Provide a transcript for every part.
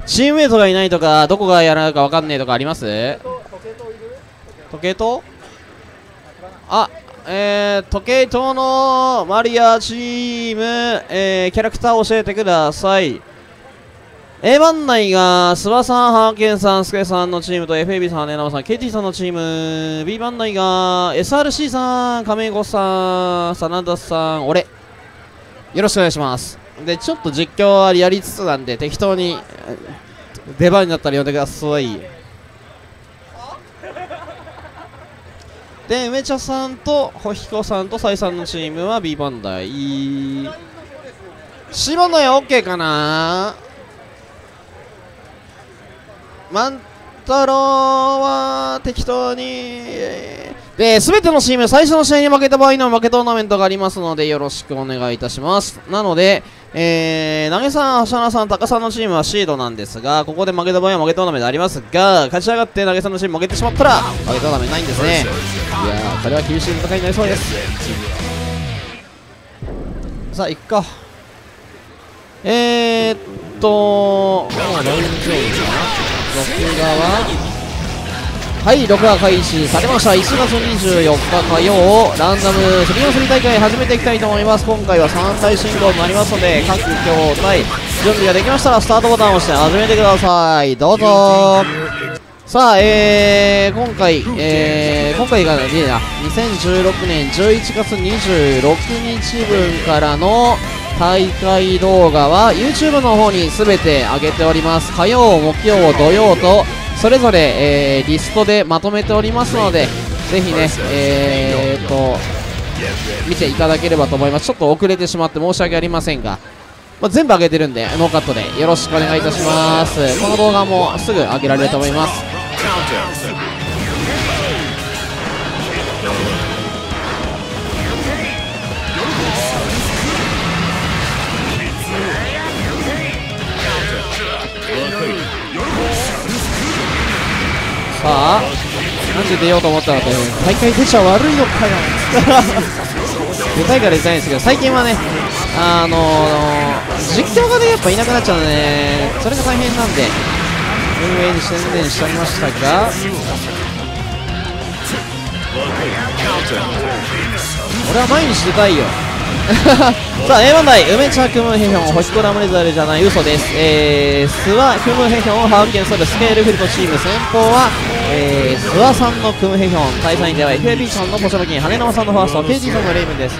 チームメイトがいないとか、どこがやるか分かんねえとかあります？時計塔あ、時計塔のマリアチーム、キャラクターを教えてください。A 番内が諏訪さん、ハーケンさん、スケさんのチームと FAB さん、ネナオさん、KT さんのチーム。B 番内が SRC さん、亀子さん、真田さん、俺。よろしくお願いします。で、ちょっと実況はやりつつなんで、適当に出番になったら呼んでください。で、梅茶さんとホヒコさんとサイさんのチームは B 番台。C 番台は OK かな。万太郎は適当に。で、すべてのチーム、最初の試合に負けた場合の負けトーナメントがありますので、よろしくお願いいたします。なので、投げさん、橋原さん、高さんのチームはシードなんですが、ここで負けた場合は負けトーナメントありますが、勝ち上がって投げさんのチーム負けてしまったら、負けトーナメントないんですね。いやー、これは厳しい戦いになりそうです。さあ、行くか。もう大丈夫かな。録画ははい、録画開始されました。1月24日火曜、ランダム 3on3 大会始めていきたいと思います。今回は3大進行となりますので、各筐体準備ができましたらスタートボタンを押して始めてください。どうぞ。さあ、今回がね、2016年11月26日分からの大会動画は YouTube の方に全て上げております。火曜、木曜、土曜とそれぞれ、リストでまとめておりますので、ぜひね、見ていただければと思います。ちょっと遅れてしまって申し訳ありませんが、全部上げてるんでノーカットでよろしくお願いいたします。この動画もすぐ上げられると思います。さあ、なんで出ようと思ったのって、大会出ちゃ悪いのかよ出たいから出たいんですけど、最近はね、実況がね、やっぱいなくなっちゃうので、ね、それが大変なんで、運営に専念しておりましたが、俺は毎日出たいよさあ A 番台、梅茶クムヘヒョン、星コラムレザルじゃない嘘です。スワクムヘヒョンをハーケンするスケールフィルトチーム、先方は、スワさんのクムヘヒョン、対戦相手は FAB さんのポシャバキン、羽縄さんのファースト、KG さんのレイブンです。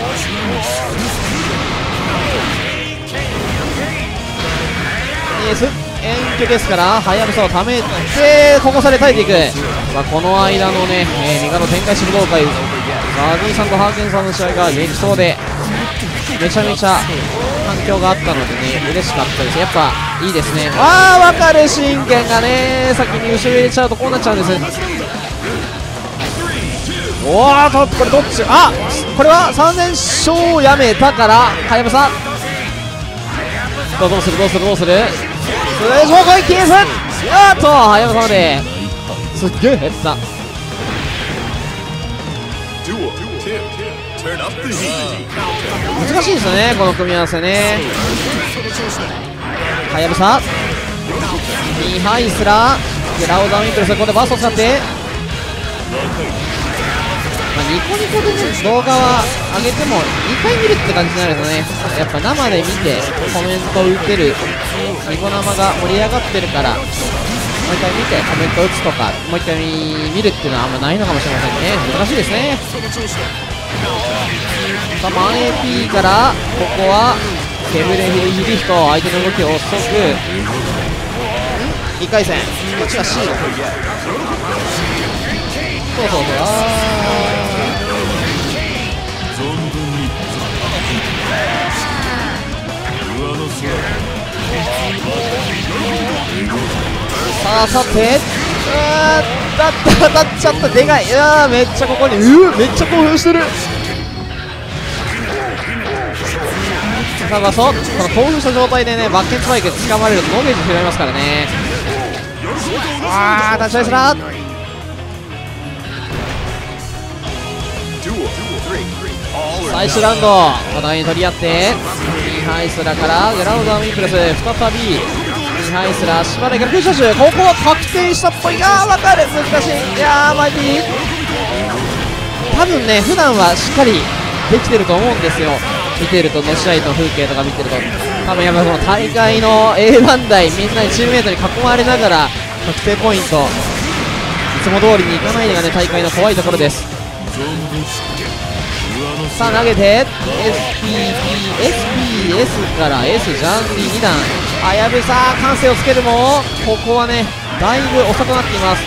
遠距ですから、はやぶさをためて、ここさで耐えていく。この間のね、味方展開する動画、ザギーさんとハーケンさんの試合が激走で、めちゃめちゃ反響があったのでね、嬉しかったです。やっぱいいですね。分かる、真剣がね、先に後ろ入れちゃうとこうなっちゃうんです。おーと、これどっち、これは3連勝やめたから、はやぶさ。どうする通常攻撃ケース、はやぶさまで、すっげえ減った。難しいですよね、この組み合わせね。はやぶさミハイスラー、ラオザンウィンクル、ここでバーストを使って、ニコニコでね、動画は上げても2回見るって感じになるとね、やっぱ生で見てコメントを打てるニコ生が盛り上がってるから、もう一回見てコメント打つとか、もう一回見るっていうのはあんまないのかもしれませんね。難しいですね。さあ、マン AP からここはケブレヒリヒリヒと相手の動きを遅く、1回戦こっちが C のさて当たっちゃった。でかい。めっちゃここにめっちゃ興奮してる。さあこの興奮した状態でね、バッケンスパイク掴まれるとノゲージ拾いますからね。立ち合いすら最終ラウンドお互いに取り合って、ミハイスラからグラウンドウィンプレス、再びミハイスラーしばらく空射手、ここは確定したっぽいが分かる、難しい。いやーマジ多分ね普段はしっかりできてると思うんですよ。見てるとの試合の風景とか見てると多分やっぱこの大会の A1 台みんなにチームメートに囲まれながら確定ポイントいつも通りにいかないのがね大会の怖いところです。さあ投げて SPS から S ジャンディ2段はやぶさ感性をつけるもここはねだいぶ遅くなっています。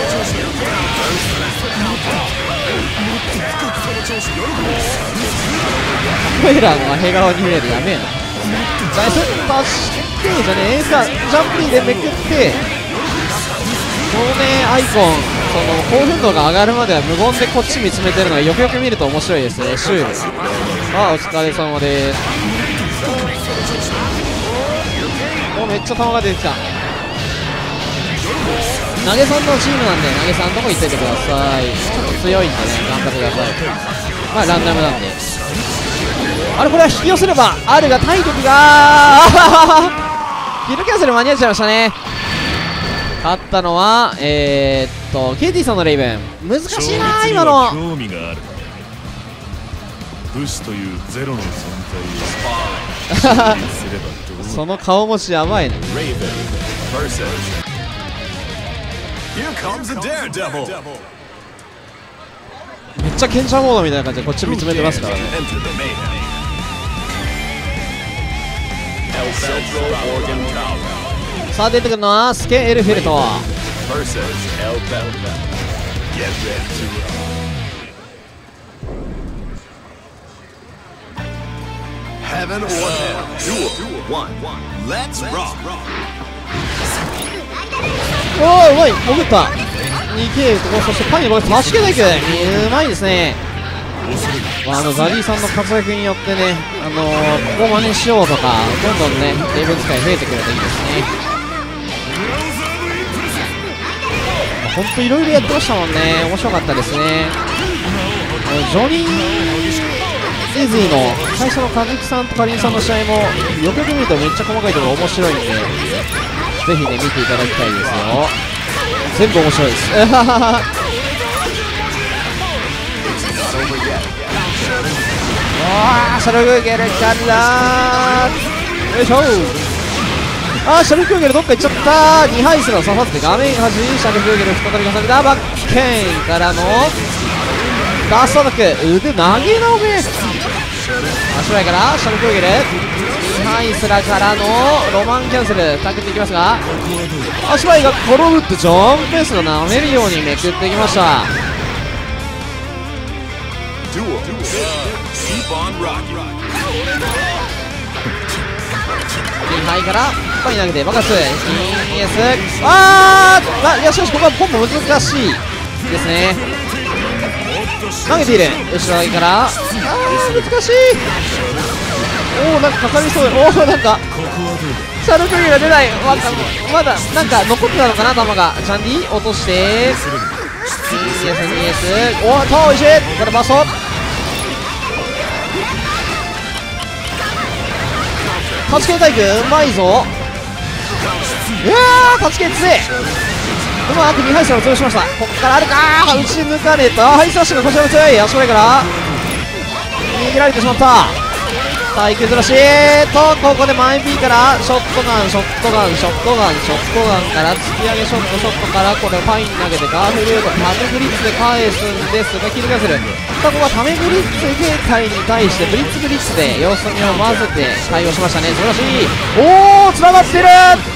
カメラが平側に見えるやべえな。ナイス出してじゃねエースがジャンプリーでめくってこのねアイコンその興奮度が上がるまでは無言でこっち見つめてるのがよくよく見ると面白いですね。シュールあお疲れ様です。おめっちゃ球が出てきた。投げさんのチームなんで投げさんとこ行っててください。ちょっと強いんでね頑張ってください。まあランダムなんであれこれは引き寄せれば R が体力がヒルキャンセル間に合っちゃいましたね。勝ったのはKT さんのレイブン。難しいな今の。 興味がある武士というゼロの存在をその顔文字やばいね。めっちゃ賢者モードみたいな感じでこっち見つめてますからね。さあ出てくるのはスケ・エルフェルト。おーうまい潜った 2K とそしてパンに僕助けていくうまいですね。ザディさんの活躍によってねここ真似しようとかどんどんねレベル使い増えてくるといいですね。ほんといろいろやってましたもんね。面白かったですね。ジョニー・エズイの最初のカズキさんとカリンさんの試合もよくよく見るとめっちゃ細かいところ面白いんでぜひね見ていただきたいですよ。全部面白いですシャルクーゲルからよいしょシャルクーゲルどっか行っちゃった。2敗すら刺さって画面端シャルクーゲル再び重ねたバッケンからのラストアタック腕投げなおめ足前からシャルクーゲル2敗すらからのロマンキャンセルタックっていきますが足前が転ぶってジョンペースが舐めるようにめくっていきました。2敗からパンに投げてバカス ES いやしかしここはポンポン難しいですね。投げている後ろ投げから難しい。なんかかかりそうでなんかシャルクーゲが出ない。まだなんか残ってたのかな球がジャンディ落として 2S 遠いしこれバストタチケン体育うまいぞ。タチケン強いうまく2敗者を潰しました。ここからあるか打ち抜かれた。ハイスラッシュがこちらも強い。足前から逃げられてしまった。体育ずらしとここで前 B からショットガンから突き上げショットからこれファイン投げてガーフルードタメブリッツで返すんですがキルキャンセル。ここはタメブリッツ警戒に対してブリッツで様子見を混ぜて対応しましたね。素晴らしい。つながってる。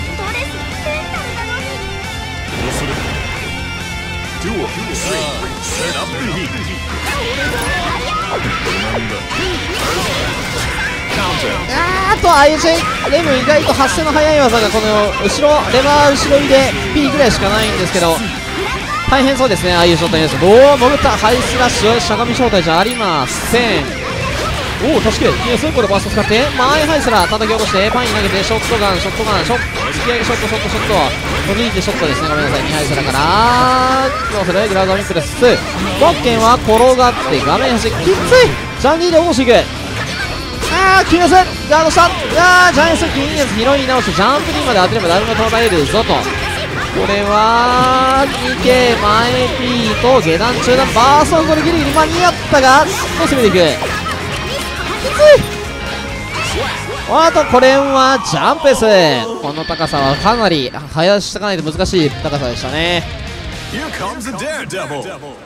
レム意外と発生の速い技がこの後ろレバー後ろ入れ B ぐらいしかないんですけど大変そうですね。ああいう状態です。潜ったハイスラッシュしゃがみ状態じゃありません。確かにそういうことバースト使って前ハイスラ叩き落としてパイン投げてショットガン突き上げショット取り入れてショットですね。ごめんなさい2ハイスラからどうするグラウドミックです。バッケンは転がって画面端きついジャンディで落としていく。 切り出せガードした。ジャイアンツ金月拾い直してジャンプリーまで当てればだいぶが捉えるぞと。これは 2K 前 P と下段中段バーストこれギリギリ間に合ったがどう攻めていく。きつい。あとこれはジャンプです。この高さはかなり速していかないと難しい高さでしたね。 Here comes the daredevil.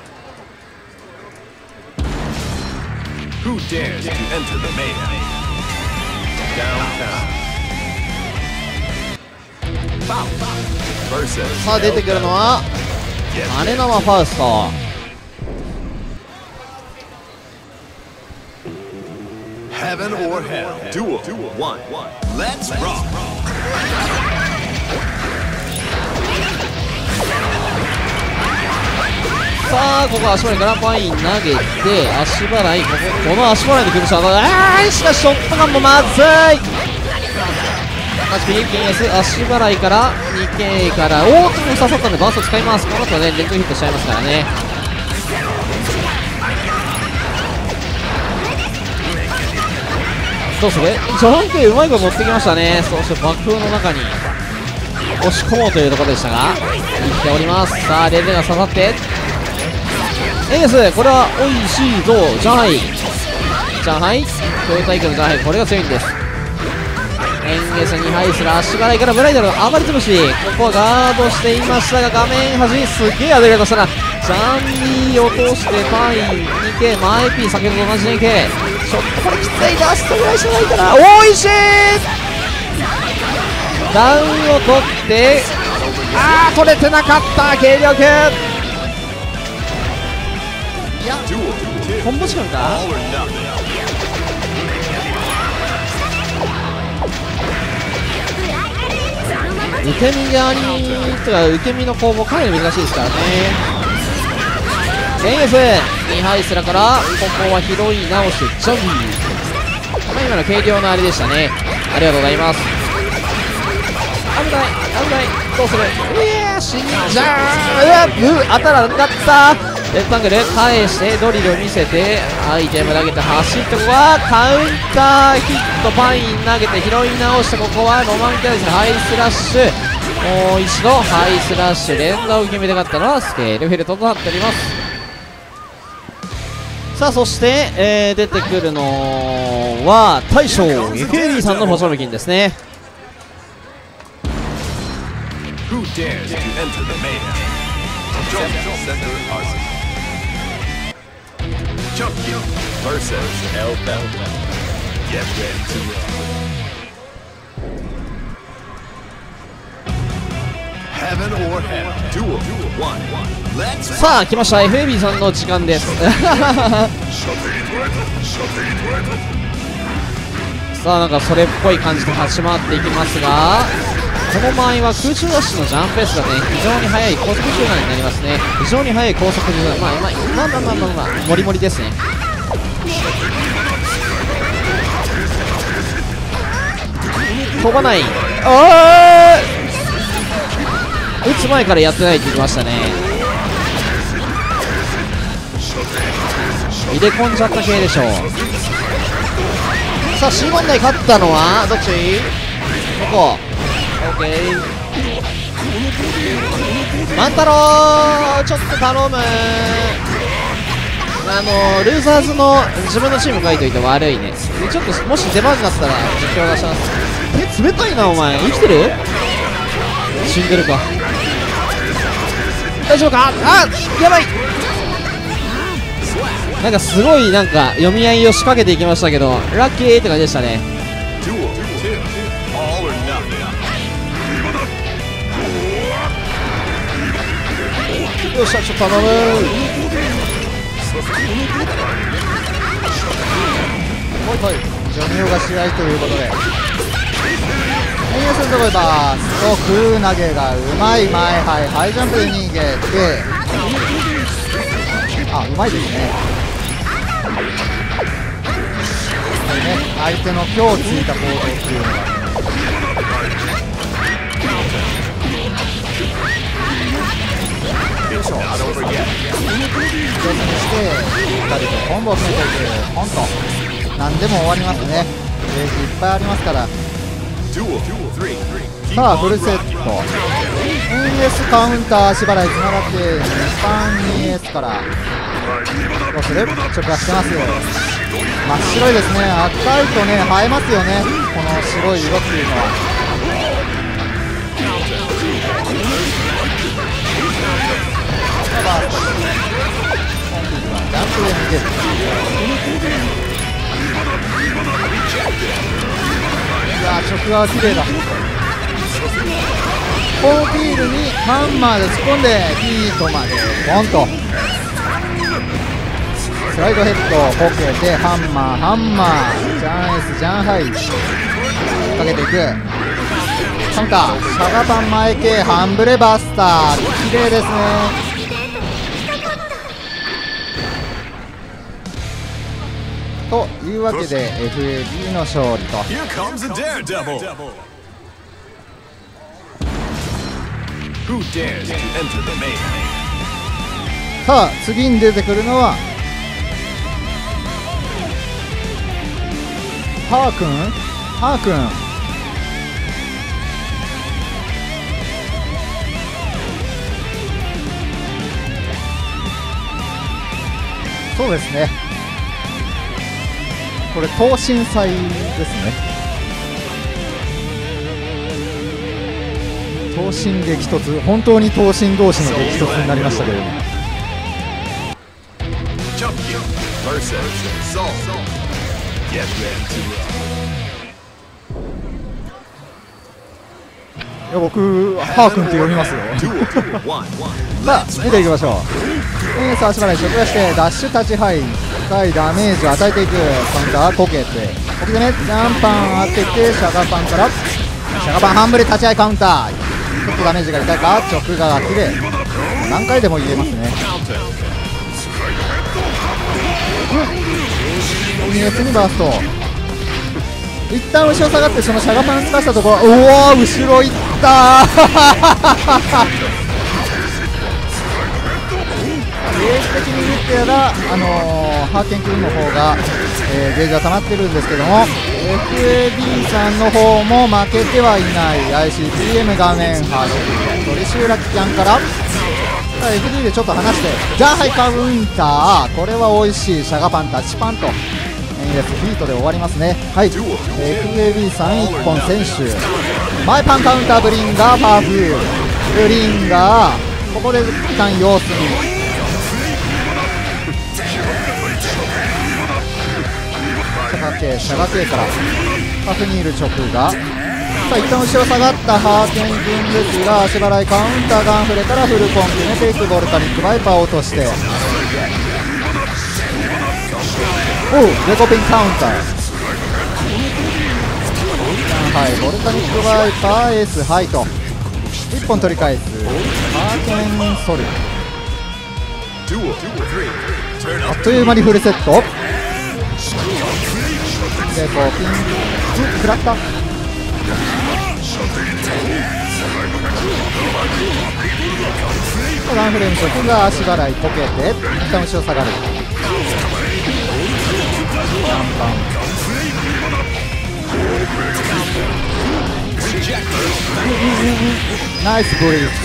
Who dares to enter the mayhem? Downtown. Versus さあ出てくるのは姉生ファウスト。 Heaven or hell. Duel 1. Let's rock. さあここ足払いからパイン投げて足払いこの足払いで崩したしかしショットガンもまずい。足払いから 2K からおーっと刺さったのでバースト使います。この後はねレッドヒットしちゃいますからね。どうするジャンプうまいこと持ってきましたね。そして爆風の中に押し込もうというところでしたが生きております。さあレレが刺さってエースこれはおいしいぞ。上海トヨタイクの上海これが強いんです。エンゲスにハイスラ足払いからブライダルの暴れ潰しここはガードしていましたが画面端すげえ当てられましたらジャンリー落としてパイン 2K 前 P 先ほどと同じ 2K ちょっとこれきついラストぐらいしかないからおいしいダウンを取って取れてなかった軽力いやコンボ時間か受け身側にとか受け身の攻防かなり難しいですからね。エンエス2ハイスラからここは拾い直してジャンプ今の軽量のあれでしたね。ありがとうございます。危ないどうする死んじゃう当たらなかったレクタングル返してドリルを見せてアイテム投げて走ってここはカウンターヒットパイン投げて拾い直してここはロマンキャリスハイスラッシュもう一度ハイスラッシュ連打を決めたかったのはスケールフェルトとなっております。さあそして、出てくるのは大将エフェリーさんのパチャメキンですね。 Who dares to enter the mayhem? Center Arsenal. Chunky versus El Belta. Get ready to rock. Heaven or hell. Duel 1. Let's さあ来ました FAB さんの時間ですさあなんかそれっぽい感じで始まっていきますがこの場合は空中ダッシュのジャンプペースがね非常に速い高速柔軟になりますね。非常に速い高速柔軟まあモリモリですね。飛ばない打つ前からやってないって言ってましたね。入れ込んじゃった系でしょう。さあ C 問題勝ったのはどっちここオッケー万太郎ちょっと頼むルーザーズの自分のチーム書いといて悪いね。ちょっともし出番になったら実況出します。手冷たいなお前生きてる死んでるか大丈夫かやばいなんかすごいなんか読み合いを仕掛けていきましたけどラッキーって感じでしたね。よっしゃちょっと頼むジョニオが試合ということでエンヤスのところバースと空投げがうまい前ハイジャンプで逃げてうまいですね。相手の今日ついた行動っていうのが上手にしてしっかりとコンボを決めていくコント何でも終わりますね。 ゲージいっぱいありますから。 Duel 3. Keep さあ on フルセッ rocking. ト NS カウンター足払いつながって2番 2S からどうする直破してます真っ白いですね。赤いとね映えますよね、この白い色っていうのは。ジャンプで逃げる。いやー直破は綺麗だ。コーフィールにハンマーで突っ込んでヒートまでボンとスライドヘッドをこけてハンマージャンエースジャンハイかけていく。カウンターシャガパン前系ハンブレバスター綺麗ですね。というわけで FAB の勝利と。 Here comes a daredevil. Who dares to enter the main? さあ次に出てくるのはハーくんそうですね、これ等身祭ですね。等身激突、本当に等身同士の激突になりましたけれども。 Jump Gear versus Soul. Get ready to いや僕ハーくんって読みますよ。 Duel 1. さあ見ていきましょう。さあ足払い直出してダッシュ立ちハイ深いダメージを与えていく。カウンターこけてこけてねジャンパン当ててシャガパンからシャガパンハンブレ立ちハイカウンター。ちょっとダメージが痛いか直が綺麗。何回でも言えますね。2S にバースト一旦後ろ下がってそのシャガパンつかしたところ、うおー後ろいったーゲージ的に言ってやら、ハーケン君の方が、ゲージは溜まってるんですけども FAB さんの方も負けてはいない。 ICPM 画面端トリシューラキキャンから FD でちょっと離してジャンハイカウンター、これは美味しいシャガパンタッチパンといいです。ヒートで終わりますね。はい、FAB さん1本選手前パンカウンターブリンガーパーフブリンガーここで一旦様子見シャガ系からパフニール直がさあ一旦後ろ下がったハーケン君ですが足払いカウンターガンフレからフルコン決めていく。ボルカニックバイパーを落としておうレコピンカウンターはいボルカニックバイパーエースハイと1本取り返すハーケンソルあっという間にフルセットでこうピン食らったガンフレーム直が足払いこけて一旦後ろ下がるナイスブリーズ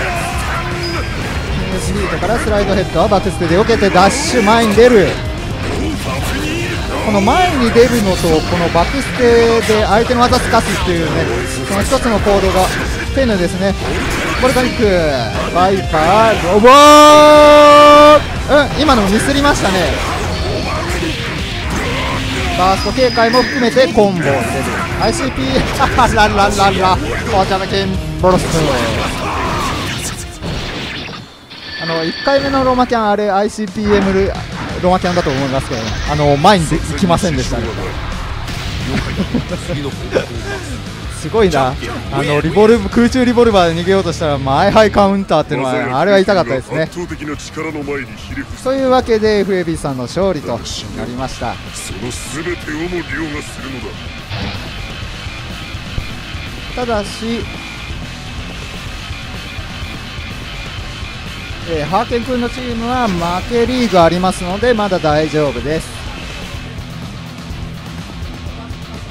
ヒートからスライドヘッドはバックステで避けてダッシュ前に出る。この前に出るのとこのバックステで相手の技すかすっていうねその一つの行動が丁寧ですね。ボルカニックバイパーロボー今のミスりましたね。バースト警戒も含めてコンボを入れる ICP ランランランラお茶のケンボロス1回目のロマキャンあれ ICPM ロマキャンだと思いますけど、ね、前に行きませんでしたねすごいな空中リボルバーで逃げようとしたら前ハイカウンターっていうのはあれは痛かったですね。というわけで FAB さんの勝利となりました。ただしハーケン君のチームは負けリーグありますのでまだ大丈夫です。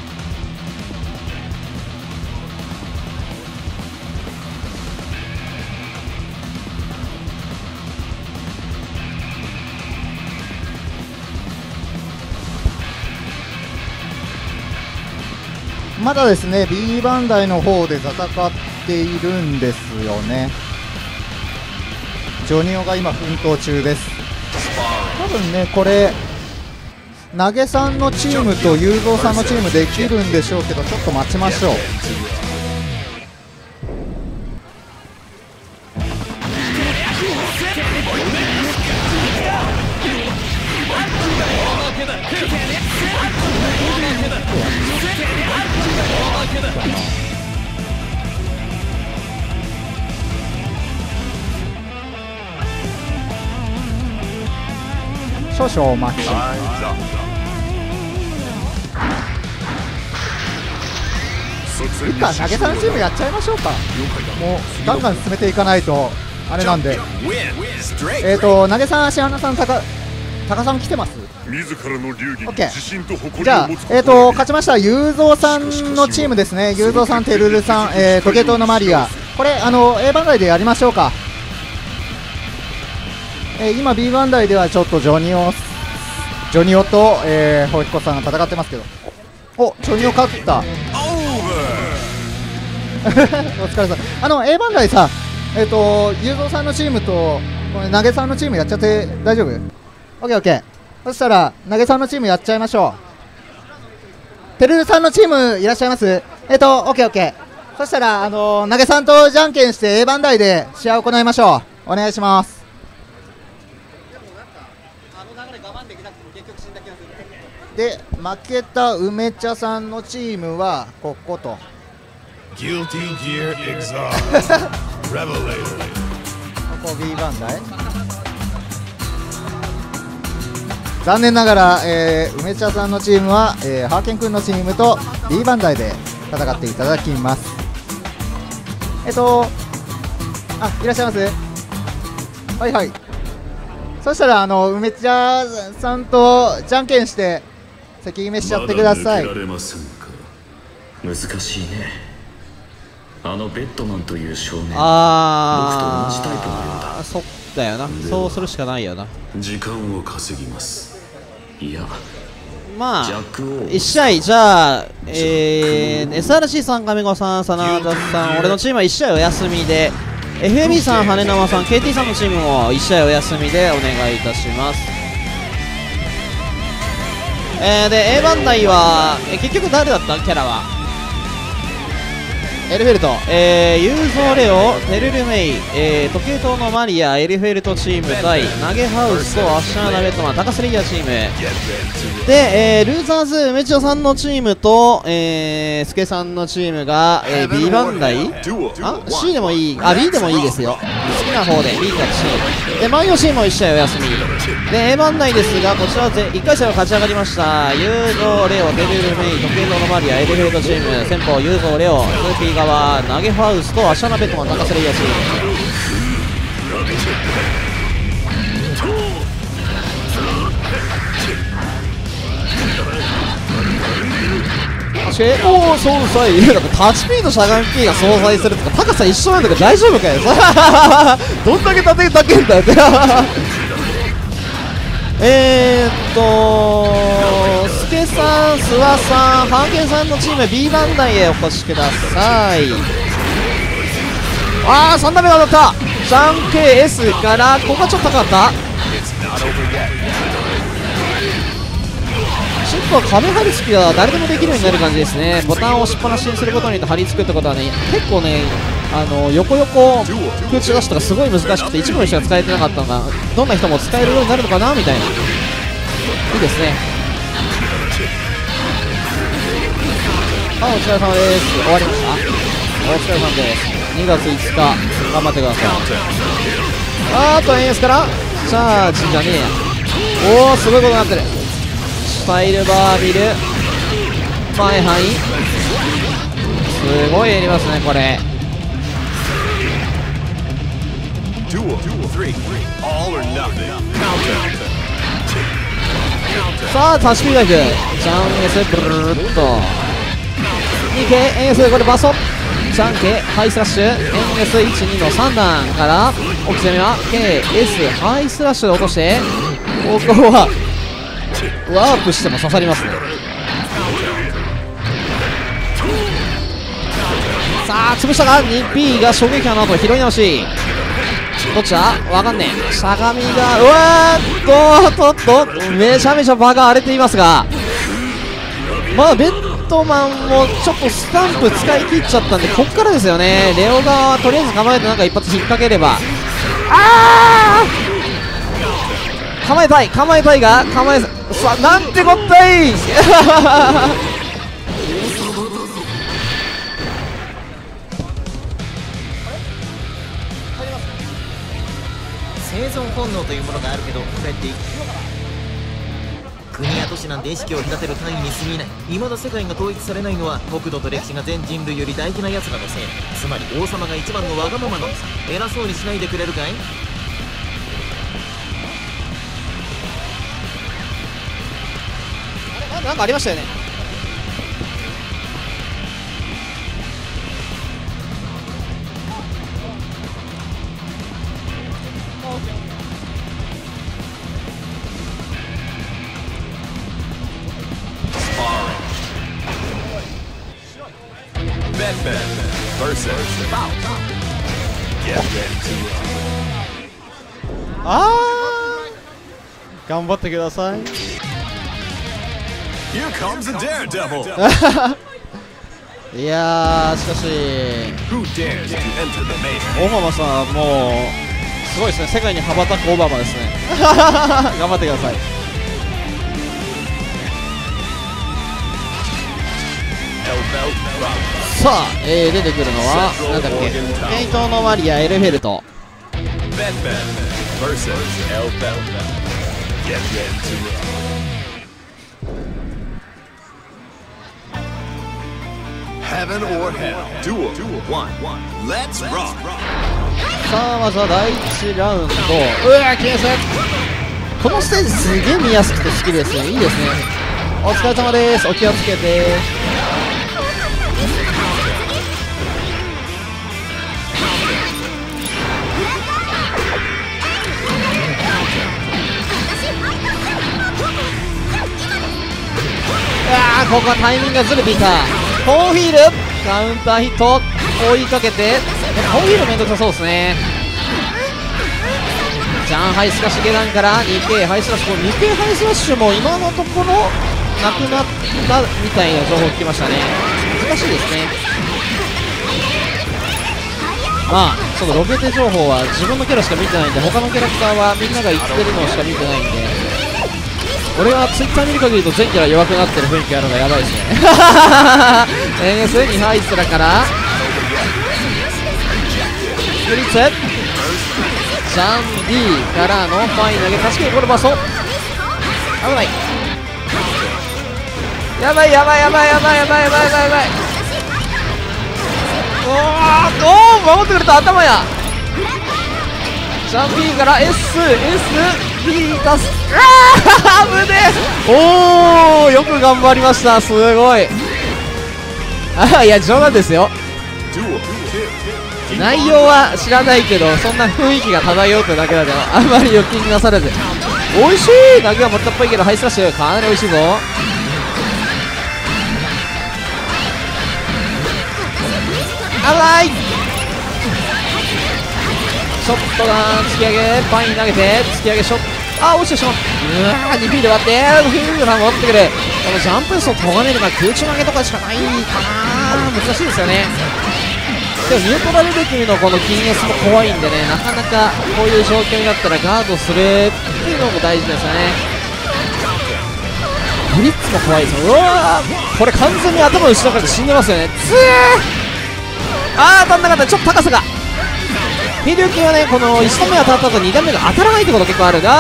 まだですね B バンダイの方で戦っているんですよね。ジョニオが今奮闘中です。多分ねこれ投げさんのチームと雄三さんのチームできるんでしょうけど、ちょっと待ちましょう。少々お待ち。いいか、投げさんチームやっちゃいましょうか。もうガンガン進めていかないとあれなんで。投げさん、芦花さん、高さん来てます。OK。じゃあ、勝ちました雄三さんのチームですね。雄三さん、てるるさん、時計塔のマリア、これA 番台でやりましょうか。今 B 番台ではちょっとジョニオと、ホイコさんが戦ってますけど、お、ジョニオ勝った。お疲れさん。A 番台さ、雄三さんのチームと投げさんのチームやっちゃって大丈夫？ OKOK。そしたら投げさんのチームやっちゃいましょう。てるるさんのチームいらっしゃいます？OKOK。そしたら投げさんとじゃんけんして A 番台で試合を行いましょう。お願いします。で、負けた梅茶さんのチームはここと。ここ B 番台。残念ながら、梅茶さんのチームは、ハーケン君のチームと B 番台で戦っていただきます。いらっしゃいます。はいはい。そしたら梅茶さんとじゃんけんして関決めしちゃってください。 難しいね。ベッドマンという少年、僕と同じタイプのようだ。 そっだよな。そうするしかないよな。 時間を稼ぎます。いや、 まあ1試合じゃあ、SRC さん、上子さん、真田さん、俺のチームは1試合お休みで、 FAB さん、羽生さん、KT さんのチームも1試合お休みでお願いいたします。で A 番台は、結局誰だったキャラはエルフェルト、ユーゾーレオ、テルルメイ、時計塔のマリア、エルフェルトチーム対投げハウスとアッシャーナベットマン、高須レイヤーチームで、ルーザーズ梅千代さんのチームと、スケさんのチームが、B 番台、C でもいい、B でもいいですよ、好きな方で B か C で、マンヨシーも1試合お休みで、A 番台ですが、こちらは1回戦は勝ち上がりました。ユーゾーレオ、テルルメイ、時計塔のマリア、エルフェルトチーム、先方ユーゾーレオ、2P側投げハウスとアシャナベットマン、高瀬レイヤーチーム。おお、総裁、なんかタッチ P としゃがみ P が相殺するとか、高さ一緒なんだけど大丈夫かよどんだけ立てんだよってスケさん、諏訪さん、ハーケンさんのチーム B 番台へお越しください。3打目が当たった。 3KS からここがちょっと高かった。シップは壁張り付きが誰でもできるようになる感じですね。ボタンを押しっぱなしにすることによって張り付くってことはね、結構ね、横空中出しとかすごい難しくて一部の人が使えてなかったのが、どんな人も使えるようになるのかなみたいな。いいですね。お疲れ様です。終わりました。お疲れ様です。2月5日頑張ってください。円安からチャージじゃねえや。おお、すごいことになってる。スタイルバービル前範囲すごいやりますねこれ。さあタッチピーライフジャンエスブルルッと 2K 円安、これバソジャンケハイスラッシュ円安 1,2 の3段から奥攻めは KS ハイスラッシュで落として、ここはワープしても刺さりますね。 さあ潰したが 2P が衝撃波の後拾い直し、どっちだわかんねえ。しゃがみがうわーっとめちゃめちゃ場が荒れていますが、まだベッドマンもちょっとスタンプ使い切っちゃったんで、こっからですよね。レオ側はとりあえず構えてなんか一発引っ掛ければ、構えたいがさあなんてこったい生存本能というものがあるけど、これって国や都市なんて意識を隔てる単位に過ぎない。未だ世界が統一されないのは国土と歴史が全人類より大事な奴らのせい。つまり王様が一番のわがままなのさ。偉そうにしないでくれるかい。 なんかありましたよね。 Batman versus Faust. Get ready to 頑張ってください。 Here comes the Daredevil. いやーしかし Who dares to enter the main? オバマさんもうすごいですね。世界に羽ばたくオバマですね頑張ってください。さあ、出てくるのはなんだっけ、メイトのマリアエルフェルト。 Batman versus El Bell. Get ready to Heaven or Hell. Duel 1. Let's rock. さあまずは第1ラウンド、うわー、決めこのステージすげえ見やすくて好きですね。いいですね。お疲れ様です。お気をつけて。ここはタイミングがずれていた。フォーフィールカウンターヒット追いかけて、フォーフィールめんどくさそうですね。ジャンハイスカシ下段から 2K ハイスラッシュ、2K ハイスラッシュも今のところなくなったみたいな情報を聞きましたね。難しいですね。まあちょっとロケテ情報は自分のキャラしか見てないんで、他のキャラクターはみんなが言ってるのしか見てないんで、俺はツイッター見る限りと全キャラ弱くなってる雰囲気あるのがやばいですねNS2 ハイスラからフリッツジャン D からのファイン投げ、確かにこれバスト危ない。やばいおー守ってくれた。頭やジャン B から SSB 出す。危ねえ。おおよく頑張りました。すごい。いや冗談ですよ。内容は知らないけど、そんな雰囲気が漂うというだけだとあんまりお気になさらず。おいしい。投げはまったっぽいけどハイスラッシュかなりおいしいぞ。危ない。ショットガン突き上げパイン投げて突き上げショット、落ちてしまう。2P で割ってフィングが戻ってくる。このジャンプ数をとがめるが空中投げとかしかないかな。難しいですよね。でもニュートラル力のこの金 S も怖いんでね、なかなかこういう状況になったらガードするっていうのも大事ですよね。ブリッツも怖いですよ。うわーこれ完全に頭後ろから死んでますよね。当たんなかった。ちょっと高さがフィルキはね、この1段目当たった後2段目が当たらないってこと結構ある。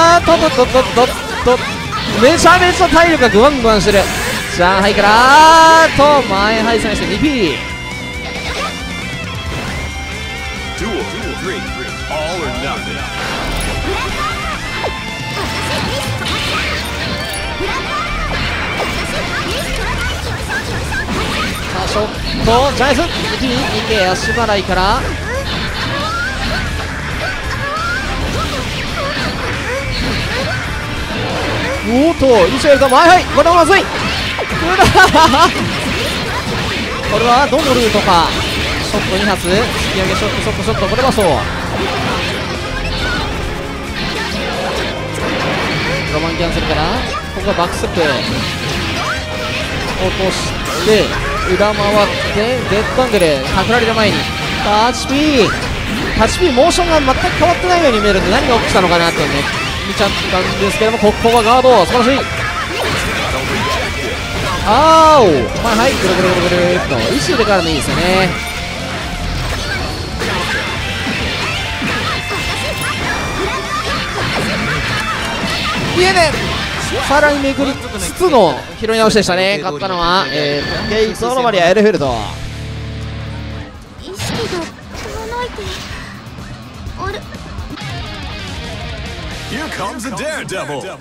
めちゃめちゃ体力がグワングワンしてる。じゃあはいから前ハイサイして 2P Duel 3. All or nothing. さあショットジャイス 2K 足払いからおっと一緒やると前はいこれはまずいこれはどのルートか。 ショット2発、突き上げショット、ショット、ショット、これはそう。ロマンキャンセルから、ここはバックステップ。落として、裏回って、デッドアングル、隠られる前に、タッチピー、モーションが全く変わってないように見えるんで、何が起きたのかなってね、見ちゃったんですけども、ここはガード、素晴らしい。あーお、はい、ぐるぐるぐるぐるっと、意識でからのいいですよね。いえね、さらにめくりつつの拾い直しでしたね。勝ったのは、ゲイトのマリア・エルフェルド。 意識が遠のいてあれ。 Here comes a daredevil.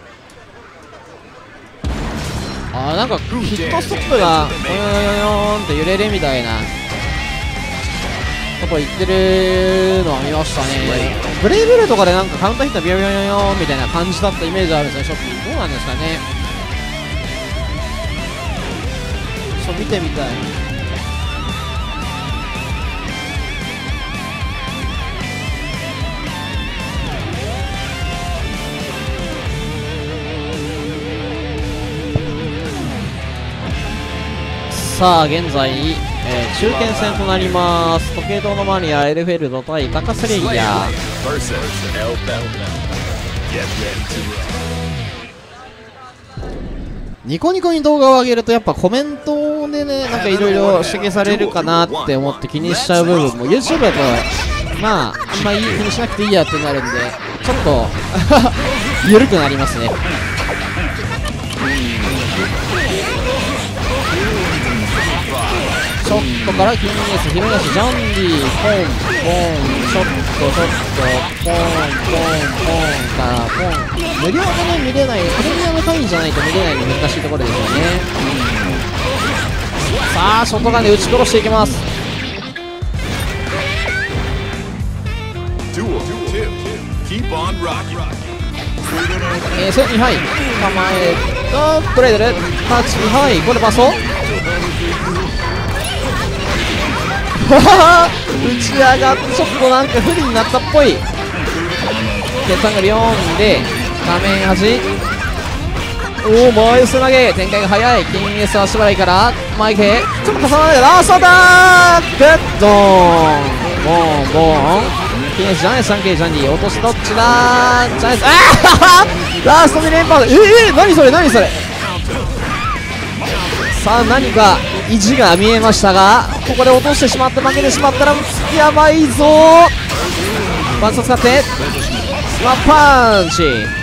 あー、なんかヒットストップがヨヨヨヨヨーンって揺れるみたいなこと言ってるのは見ましたね。ブレイブルとかでなんかカウンターヒットビヨヨヨヨーンみたいな感じだったイメージあるんですね。ショッピーどうなんですかね。そう見てみたい。さあ現在、中堅戦となります。時計塔のマニアエルフェルド対カカスレイヤー。ニコニコに動画を上げるとやっぱコメントでね、なんかいろいろ指摘されるかなって思って気にしちゃう部分も YouTube だとまああんまり気にしなくていいやってなるんで、ちょっと緩くなりますね。ショットからキングエース、広梨、ジャンディ、ポン、ポン、ショット、ショット、ポン、ポン、ポンからポン。無料でね、見れない、プレミアム会員じゃないと見れないの難しいところですよね。さあ、ショットガンで撃ち殺していきます。2杯、構えと、プレイデル、タッチ2杯、これパスを打ち上がってちょっとなんか不利になったっぽい。決算が4で画面端、おお前す投げ、展開が早い。キンエス足払いからマイケちょっと重なる、ラストアタック、ドーン、ボーンボーン。キンエスジャネス 3K ジャンディ落としどっちだ、ジャネス、ラスト2連覇、何それ何それ。さあ何か意地が見えましたが、ここで落としてしまって負けてしまったらやばいぞー。バックスを使ってスマップパンチ。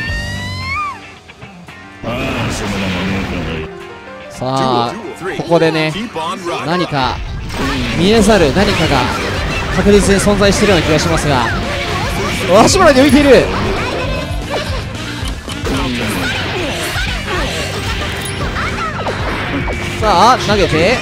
さあここでね、何か見えざる何かが確実に存在しているような気がしますが、足払いで浮いている。さあ投げて、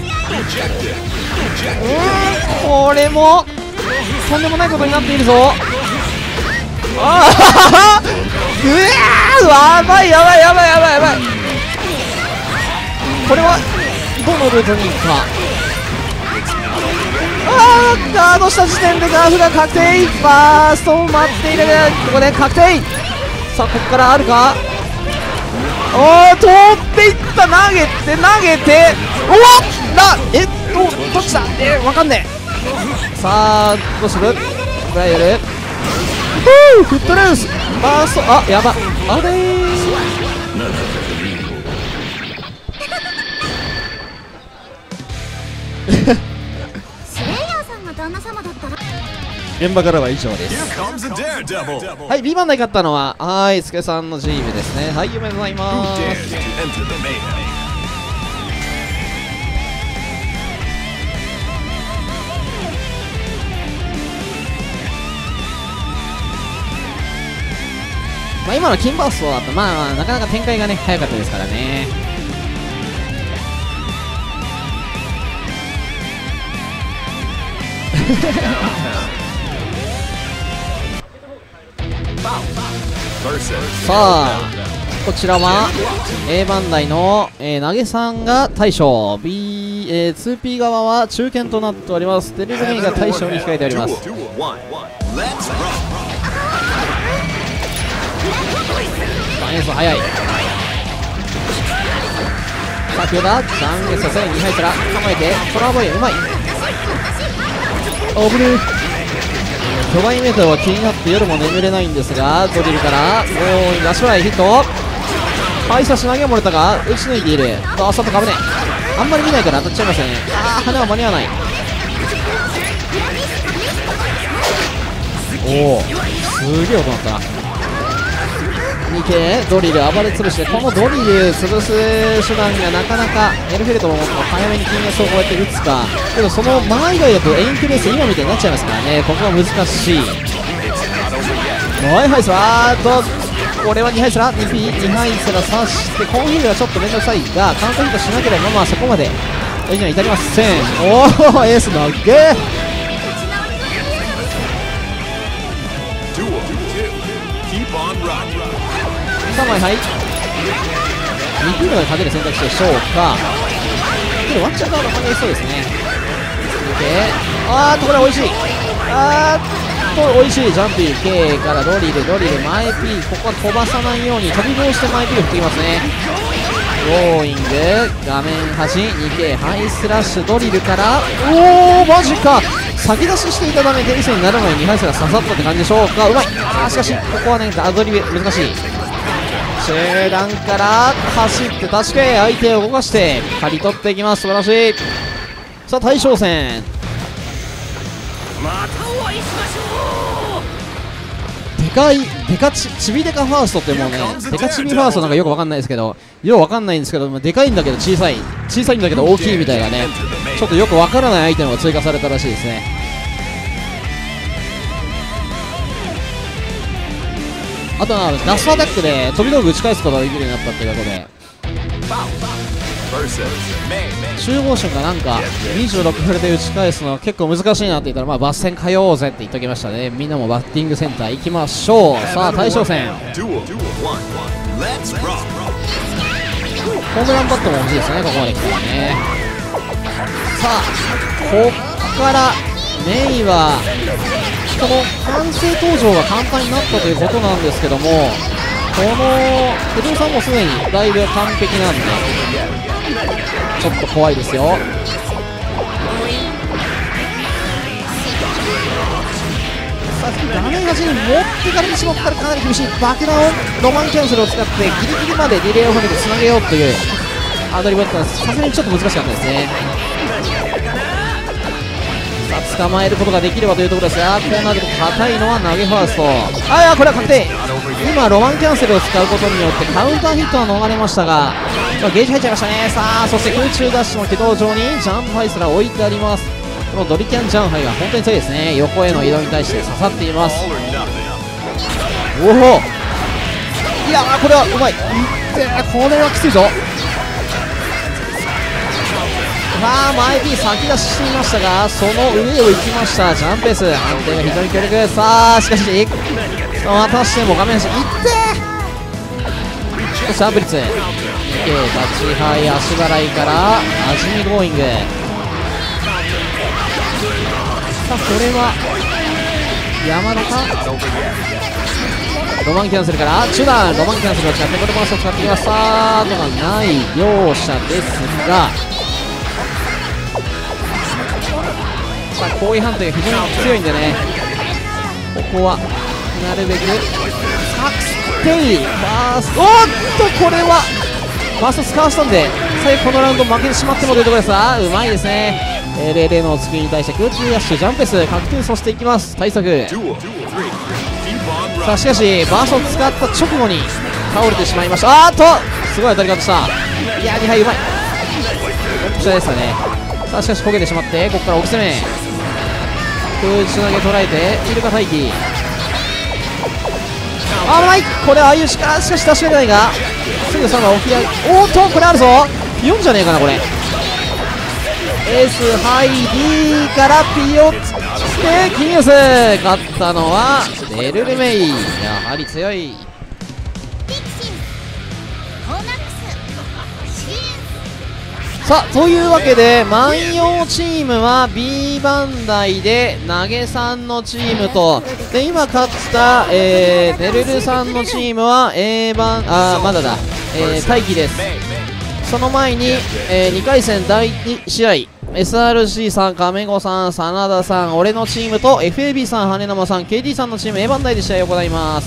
これもとんでもないことになっているぞ。ああやばいやばいやばいやばいやばい。これはどのルートに行くか。ガードした時点でガーフが確定。ファーストを待っている。ここで確定。さあここからあるか。通っていった。投げて投げて、おっどっちだ、わかんねえ。さあどうする。ブライデルフットルース、ファースト、やば、あれースレイヤーさんが旦那様だったら。 現場からは以上です。はい、B 番台勝ったのはスケさんのチームですね。はい、おめでとうございます。まあ今のキンバーストだとまあなかなか展開がね早かったですからね。さあこちらは A バンダイの、投げさんが大将 2P 側は中堅となっております。デルルメイが大将に控えております。演奏早い。さあ清田ジャンゲさせ2敗から構えてトラボイうまい。オブル巨大メーターは気になって夜も眠れないんですが、ドリルからもう足払いヒット。はい、差し投げは漏れたが打ち抜いている。あ、外かぶねあんまり見ないから当たっちゃいますね。ああ、羽は間に合わない。おお、すげえ音だった。2系ドリル暴れ潰して、このドリル潰す手段がなかなかエルフェルトも早めに金圧をこうやって打つか、けどその間以外だとエインクレース今みたいになっちゃいますからね、ここは難しい。はいはい、あーっとこれは2敗すら 2P2 敗すら刺してコンフィグはちょっと面倒くさいがカウントヒットしなければまあそこまで大事には至りません。おお、エースのゲー3枚入っ2球まで勝てる選択肢でしょうか。けどワンチャンガード間に合いそうですね。あーっとこれは美味しい。あーっと美味しいジャンプ K からドリル前 P、 ここは飛ばさないように飛び越して前 P を振ってきますね。ローイング画面端 2K ハイスラッシュドリルから、おおマジか、先出ししていたためテニスになる前に2敗すら刺さったって感じでしょうか。うまい。しかしここはねアドリブ難しい。中段から走って確かに相手を動かして刈り取っていきます。素晴らしい。さあ大将戦、またお会いしましょう。でかいデカチビデカファーストってもうね、デカチビファーストなんかよくわかんないですけど、よくわかんないんですけど、でかいんだけど小さいんだけど大きいみたいなね、ちょっとよくわからないアイテムが追加されたらしいですね。あとはラストアタックで飛び道具打ち返すことができるようになったということで、集合瞬がなんか26フルで打ち返すの結構難しいなって言ったら、まあバッセン通おうぜって言っときましたね。みんなもバッティングセンター行きましょう。さあ大将戦、ホームランバットも欲しいですね、ここまで来たらね。さあこっからメイはこの完成登場が簡単になったということなんですけども、この手錠さんもすでにだいぶ完璧なんでちょっと怖いですよ。さっき画面端に持ってかれてしまったらかなり厳しい。爆弾をロマンキャンセルを使ってギリギリまでリレーをかけてつなげようというアドリブだったんです。さすがにちょっと難しかったですね。捕まえることができればというところですが、こうなると硬いのは投げファースト。ああ、これは確定。今ロマンキャンセルを使うことによってカウンターヒットは逃れましたが、ゲージ入っちゃいましたね。さあそして空中ダッシュの軌道上にジャンプハイすら置いてあります。このドリキャンジャンハイが本当に強いですね。横への移動に対して刺さっています。おお、いやーこれはうまい。これはきついぞ。さあ前 P 先出ししていましたが、その上を行きました。ジャンプペース判定が非常に強力。さあしかしまたしても画面端いってそしてアブリッツ OK 立ちハイ足払いから味見ゴーイング。さあこれは山田か。ロマンキャンセルから中段ロマンキャンセルを使ってこれコースを使ってきます。さあとがない両者ですが、さあ攻撃判定が非常に強いんでね、ここはなるべくサクステイファースト、おっとこれはファースト使わしたんで最後このラウンド負けてしまってもというところですが、うまいですね。00のスクリーンに対して空中ダッシュジャンプペース確定させていきます。対策。さあしかしバーストを使った直後に倒れてしまいました。あーっとすごい当たり方した。いや2敗うまい。こちらでしたね。さあしかし焦げてしまってここから置き攻め空中投げ捉えてイルカ待機。あ、うまい。これはああいう力しかし出し切れないがすぐさま起き上げ、おっとこれあるぞ。4じゃねえかなこれ。エースハイ D からピをつけてキングス。勝ったのはデルルメイ。やはり強い。 さあというわけで万葉チームは B バンダイで投げさんのチームとで今勝った、ネルルさんのチームは A バンまだだ、待機です。その前に、2回戦第2試合 SRC さん、亀子さん、真田さん、俺のチームと FAB さん、羽生さん、KT さんのチーム A バンダイで試合を行います。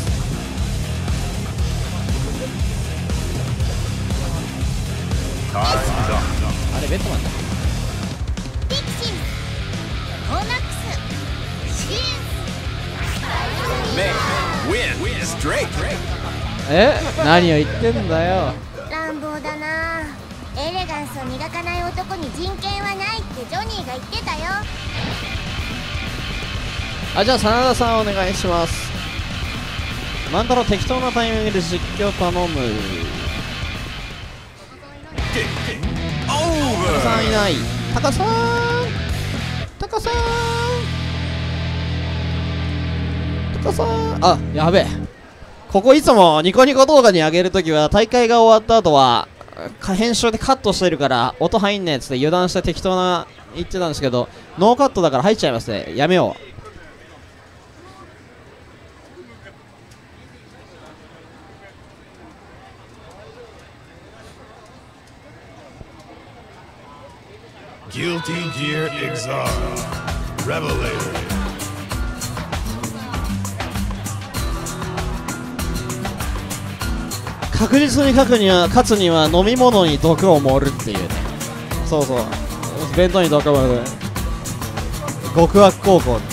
あれベッドマンだ。 ピクシンコーナックスシえ何を言ってんだよ。 乱暴だな。エレガンスを磨かない男に人権はないってジョニーが言ってたよ。 じゃあ真田さんお願いします。万太郎適当なタイミングで実況頼む。タカさんいない。タカさんやべえ。ここいつもニコニコ動画に上げるときは大会が終わった後は編集でカットしてるから音入んねえっつって油断して適当な言ってたんですけど、ノーカットだから入っちゃいますね。やめよう。 Guilty Gear Exile Revelator 確実に勝つには飲み物に毒を盛るっていうね。そうそう弁当に毒を盛る極悪高校。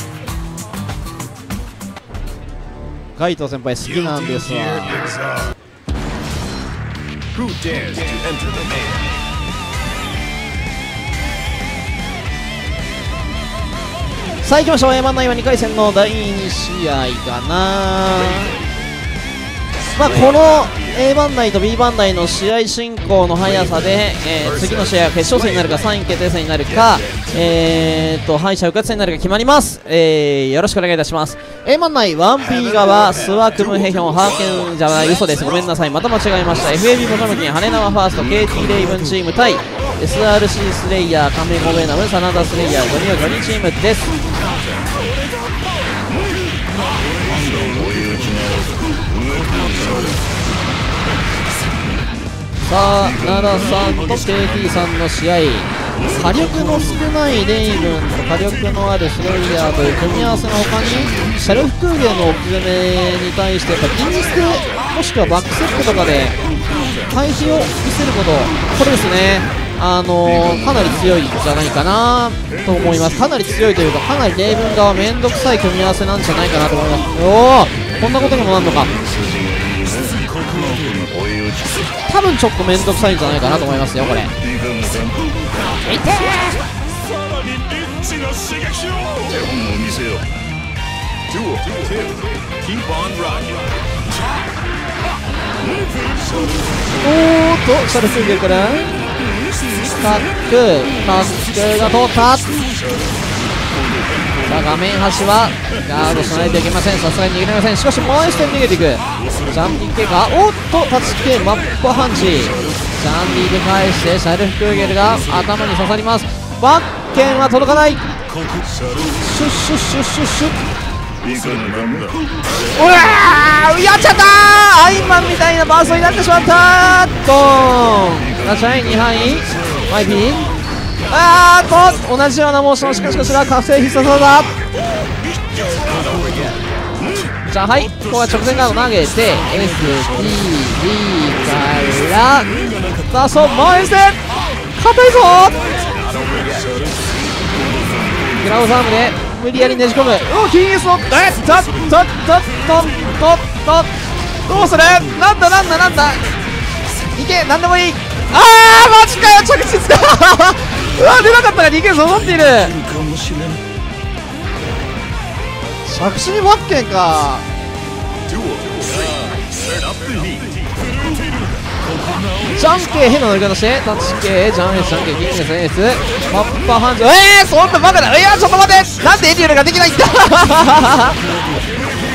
ガイト先輩好きなんですわ。 Who dares to enter the main? さあ行きましょう。A バンダイは2回戦の第2試合かな。この A バンダイと B バンダイの試合進行の速さで、次の試合は決勝戦になるか3位決定戦になるか、敗者復活戦になるか決まります。よろしくお願いいたします。 A バンダイ 1P 側スワクムヘヒョンハーケンじゃない、嘘です、ごめんなさい、また間違えました。 FAB ボトムキン羽生ファースト KT レイブンチーム対 SRC スレイヤーカメゴベナム真田スレイヤージョニーチームです。さあ奈良さんと KT さんの試合、火力の少ないレイブンと火力のあるスレイヤーという組み合わせの他にシャルフクーゲンの置き攻めに対してやっぱインステもしくはバックセットとかで回避を見せること、これですね、かなり強いんじゃないかなと思います。かなり強いというか、かなりレイブン側めんどくさい組み合わせなんじゃないかなと思います。おお、こんなことにもなるのか。多分ちょっとめんどくさいんじゃないかなと思いますよ、これ。いておーっと、シャルフーゲルからタックが通った。さあ画面端はガードしないといけません。さすがに逃げられません。しかしもう一点逃げていく。ジャンピング経過、おっとタッチ系マッパハンチ、ジャンディで返してシャルフクーゲルが頭に刺さります。バッケンは届かない。シュッシュッシュッシュッシュッ、うわーやっちゃったー。アイマンみたいなバーストになってしまった。ドーンラッシャイ2範囲マイピー、同じようなモーション、しかしこちら火星必殺技。じゃあはい、ここは直前ガード投げて SDD からさあそう回して硬いぞ。グラウンドアームで無理やりねじ込む。キングスのどうする。なんだいけ、なんでもいい。マジかよ、着地つかうわ、出なかったが2点揃っている。着地にバッケンか。ジャンケー変な乗り方してタッチ系ジャンエースジャンケーキングスエースマッパハンズ、そんなバカだ。ちょっと待って、なんでエリュールができないんだ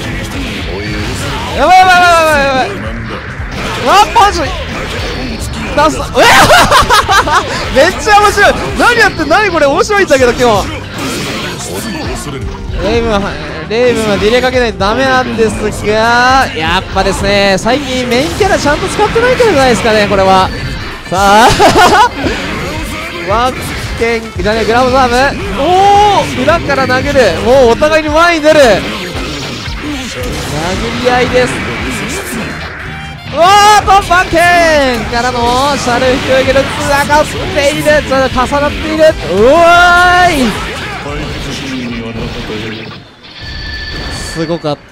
やばいワッパハンズ。 出す。めっちゃ面白い。何やってん、何これ、面白いんだけど今日。レイブンはディレイかけないとダメなんですが、やっぱですね、最近メインキャラちゃんと使ってないからじゃないですかね、これは。さあワンケンじゃね、グラブサーブ、おお、裏から殴る、もうお互いに前に出る、殴り合いです。うわー、とワンケンからのシャルフクーゲルつながっている、重なっている、うわーい、すごかった。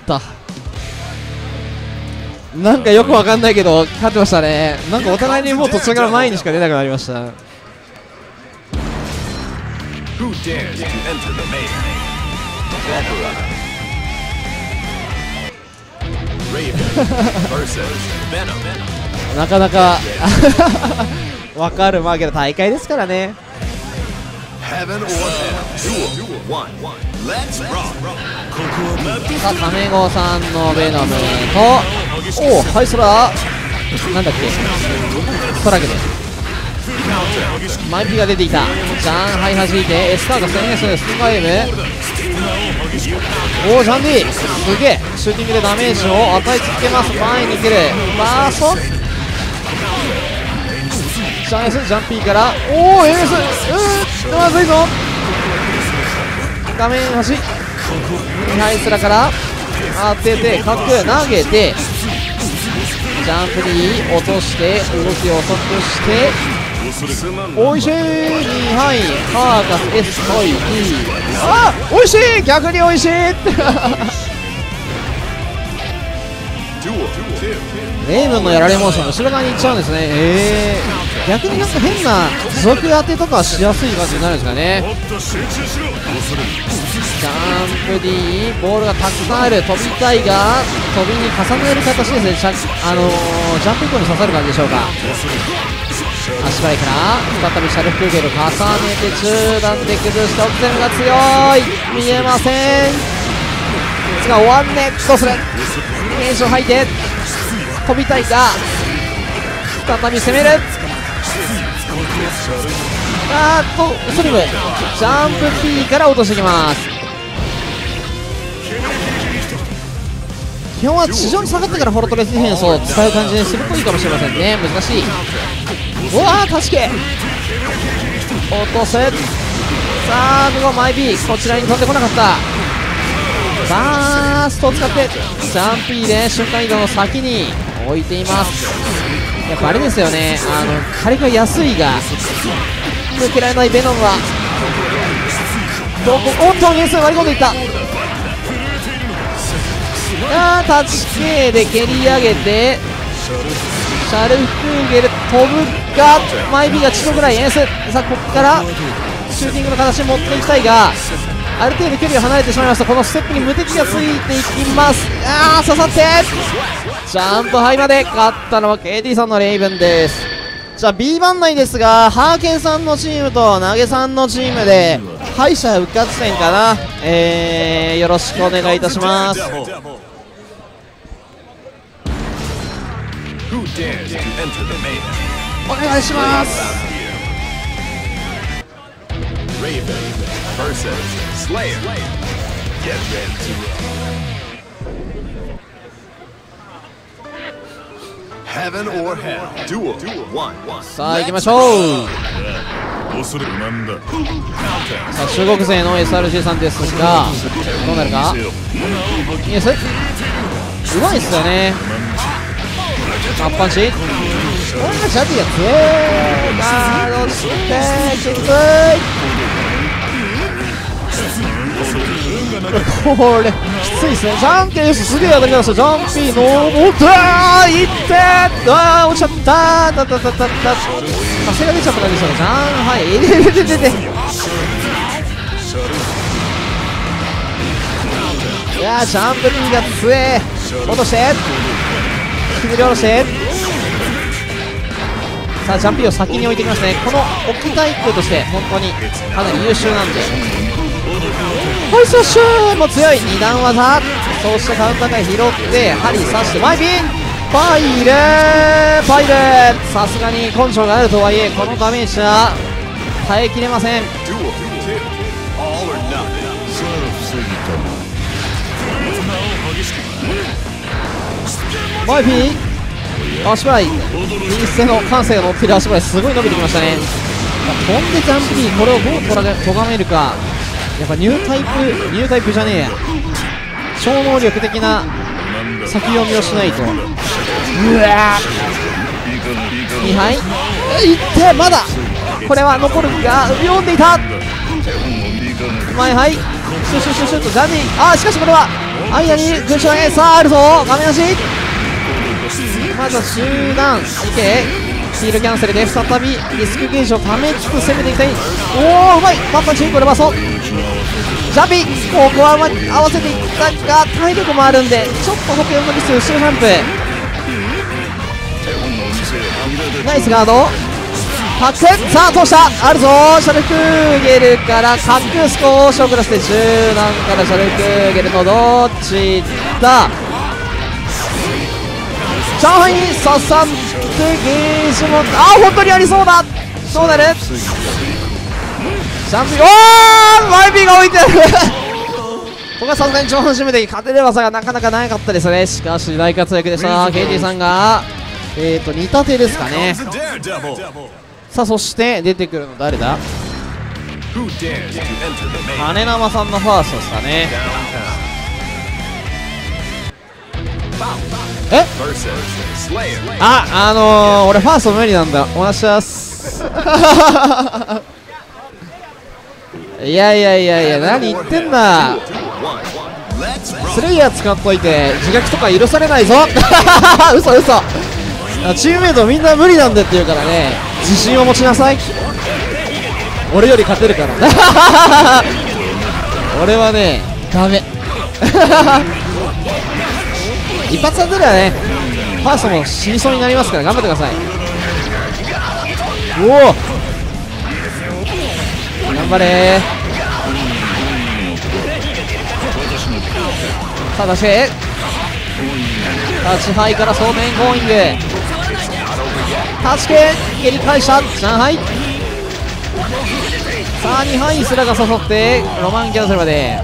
なんかよくわかんないけど勝ってましたね。なんかお互いにもう途中から前にしか出なくなりました。なかなかわかるまあけど大会ですからね。さあ、タメゴさんのベノムと、おお、ハイソラー、なんだっけ、ストラゲでマイピが出ていた。ジャンハイ弾いて、エスターが宣言するスピンガーゲーム。おお、ジャンディすげえ、シューティングでダメージを与え続けます。前に来るバースト、ジャン S、ジャンピーから、おお、MS、まずいぞ、画面端、ハイスラから当てて、角投げて、ジャンプに落として、動きを遅くして、おいしい、2範囲、カーカス、S といい、あー、おいしい、逆においしいレイブンのやられモーション後ろ側に行っちゃうんですね。逆になんか変な持続当てとかしやすい感じになるんですかね。ジャンプ D、 ボールがたくさんある、飛びたいが飛びに重ねる形ですね。ジャンプ以降に刺さる感じでしょうか。足払いから再びシャルフクーゲル重ねて中段で崩して、オクゼムが強い、見えませんが終わんね、どうする、テンション吐いて飛びたいが再び攻める、スリムジャンプ P から落としてきます。基本は地上に下がってからフォロトレスディフェンスを使う感じにするといいかもしれませんね。難しい。うわー、助け落とす。さあここマイ B こちらに飛んでこなかった。バーストを使ってジャンピーで瞬間移動の先に置いています。やっぱあれですよね、火力が安いが抜けられないベノムはどこ、おっとニュース割り込んでいった。タッチ K で蹴り上げてシャルフクーゲル飛ぶがマイビーがちょっとぐらいエース。さあここからシューティングの形に持っていきたいがある程度距離が離れてしまいました。このステップに無敵がついていきます。刺さってジャンプハイまで勝ったのは KT さんのレイブンです。じゃあ B 番内ですが、ハーケンさんのチームと投げさんのチームで敗者復活戦かな、よろしくお願いいたします。お願いします。さあ行きましょう。さあ中国勢の SRG さんですがどうなるか。イエスうまいっすよね。アッパンチジャディが強いガードしてきつい。これきついですね。ジャンケースすげえ当たりました。ジャンピーのおったーいってー落ちちゃったー風が出ちゃった感じでしたね。ジャンはいいやージャンプ P が強え落として引きずり下ろして、さあジャンピーを先に置いてきますね。この置きタイプとして本当にかなり優秀なんで。ホイスラッシュも強い2段技、そしてカウンターが拾って針刺してマイビーパイルさすがに根性があるとはいえこのダメージは耐えきれません。マイピー足払い右手の感性が乗っている足払いすごい伸びてきましたね。飛んでジャンプにこれをどうとがめるか。やっぱニュータイプじゃねえや、超能力的な先読みをしないと。うわー2敗いってまだこれは残るが読んでいた。前はいシュッシュッシュッシュッとジャンディしかしこれは間に空中投げさああるぞ画面足まずは中段いけヒールキャンセルで再びリスクゲージをためつつ攻めていきたい。おおうまいパンパンチこれバソジャンピここはうまい合わせていったが体力もあるんでちょっと補強のミス後ろジャンプナイスガード発見さあ通したあるぞシャルクーゲルからカック少し遅らせて中段からシャルクーゲルのどっちだ上海に刺さってゲージも本当にありそうだどうなるジャンプマイピーが置いてあるここはさすがに上半身目で勝てる技がなかなかなかったですね。しかし大活躍でした KT さんが2立てですかね。さあそして出てくるの誰だ羽生さんのファーストですかね。俺ファースト無理なんだお願いしますいや何言ってんだスレイヤー使っといて自虐とか許されないぞ嘘チームメイトみんな無理なんだって言うからね自信を持ちなさい俺より勝てるから俺はねダメ一発当てればねファーストも死にそうになりますから頑張ってください。おお頑張れさあ出して立ちハイから正面ゴーイングタチケ蹴り返した上海さあ2敗すらが誘ってロマンキャンセルまで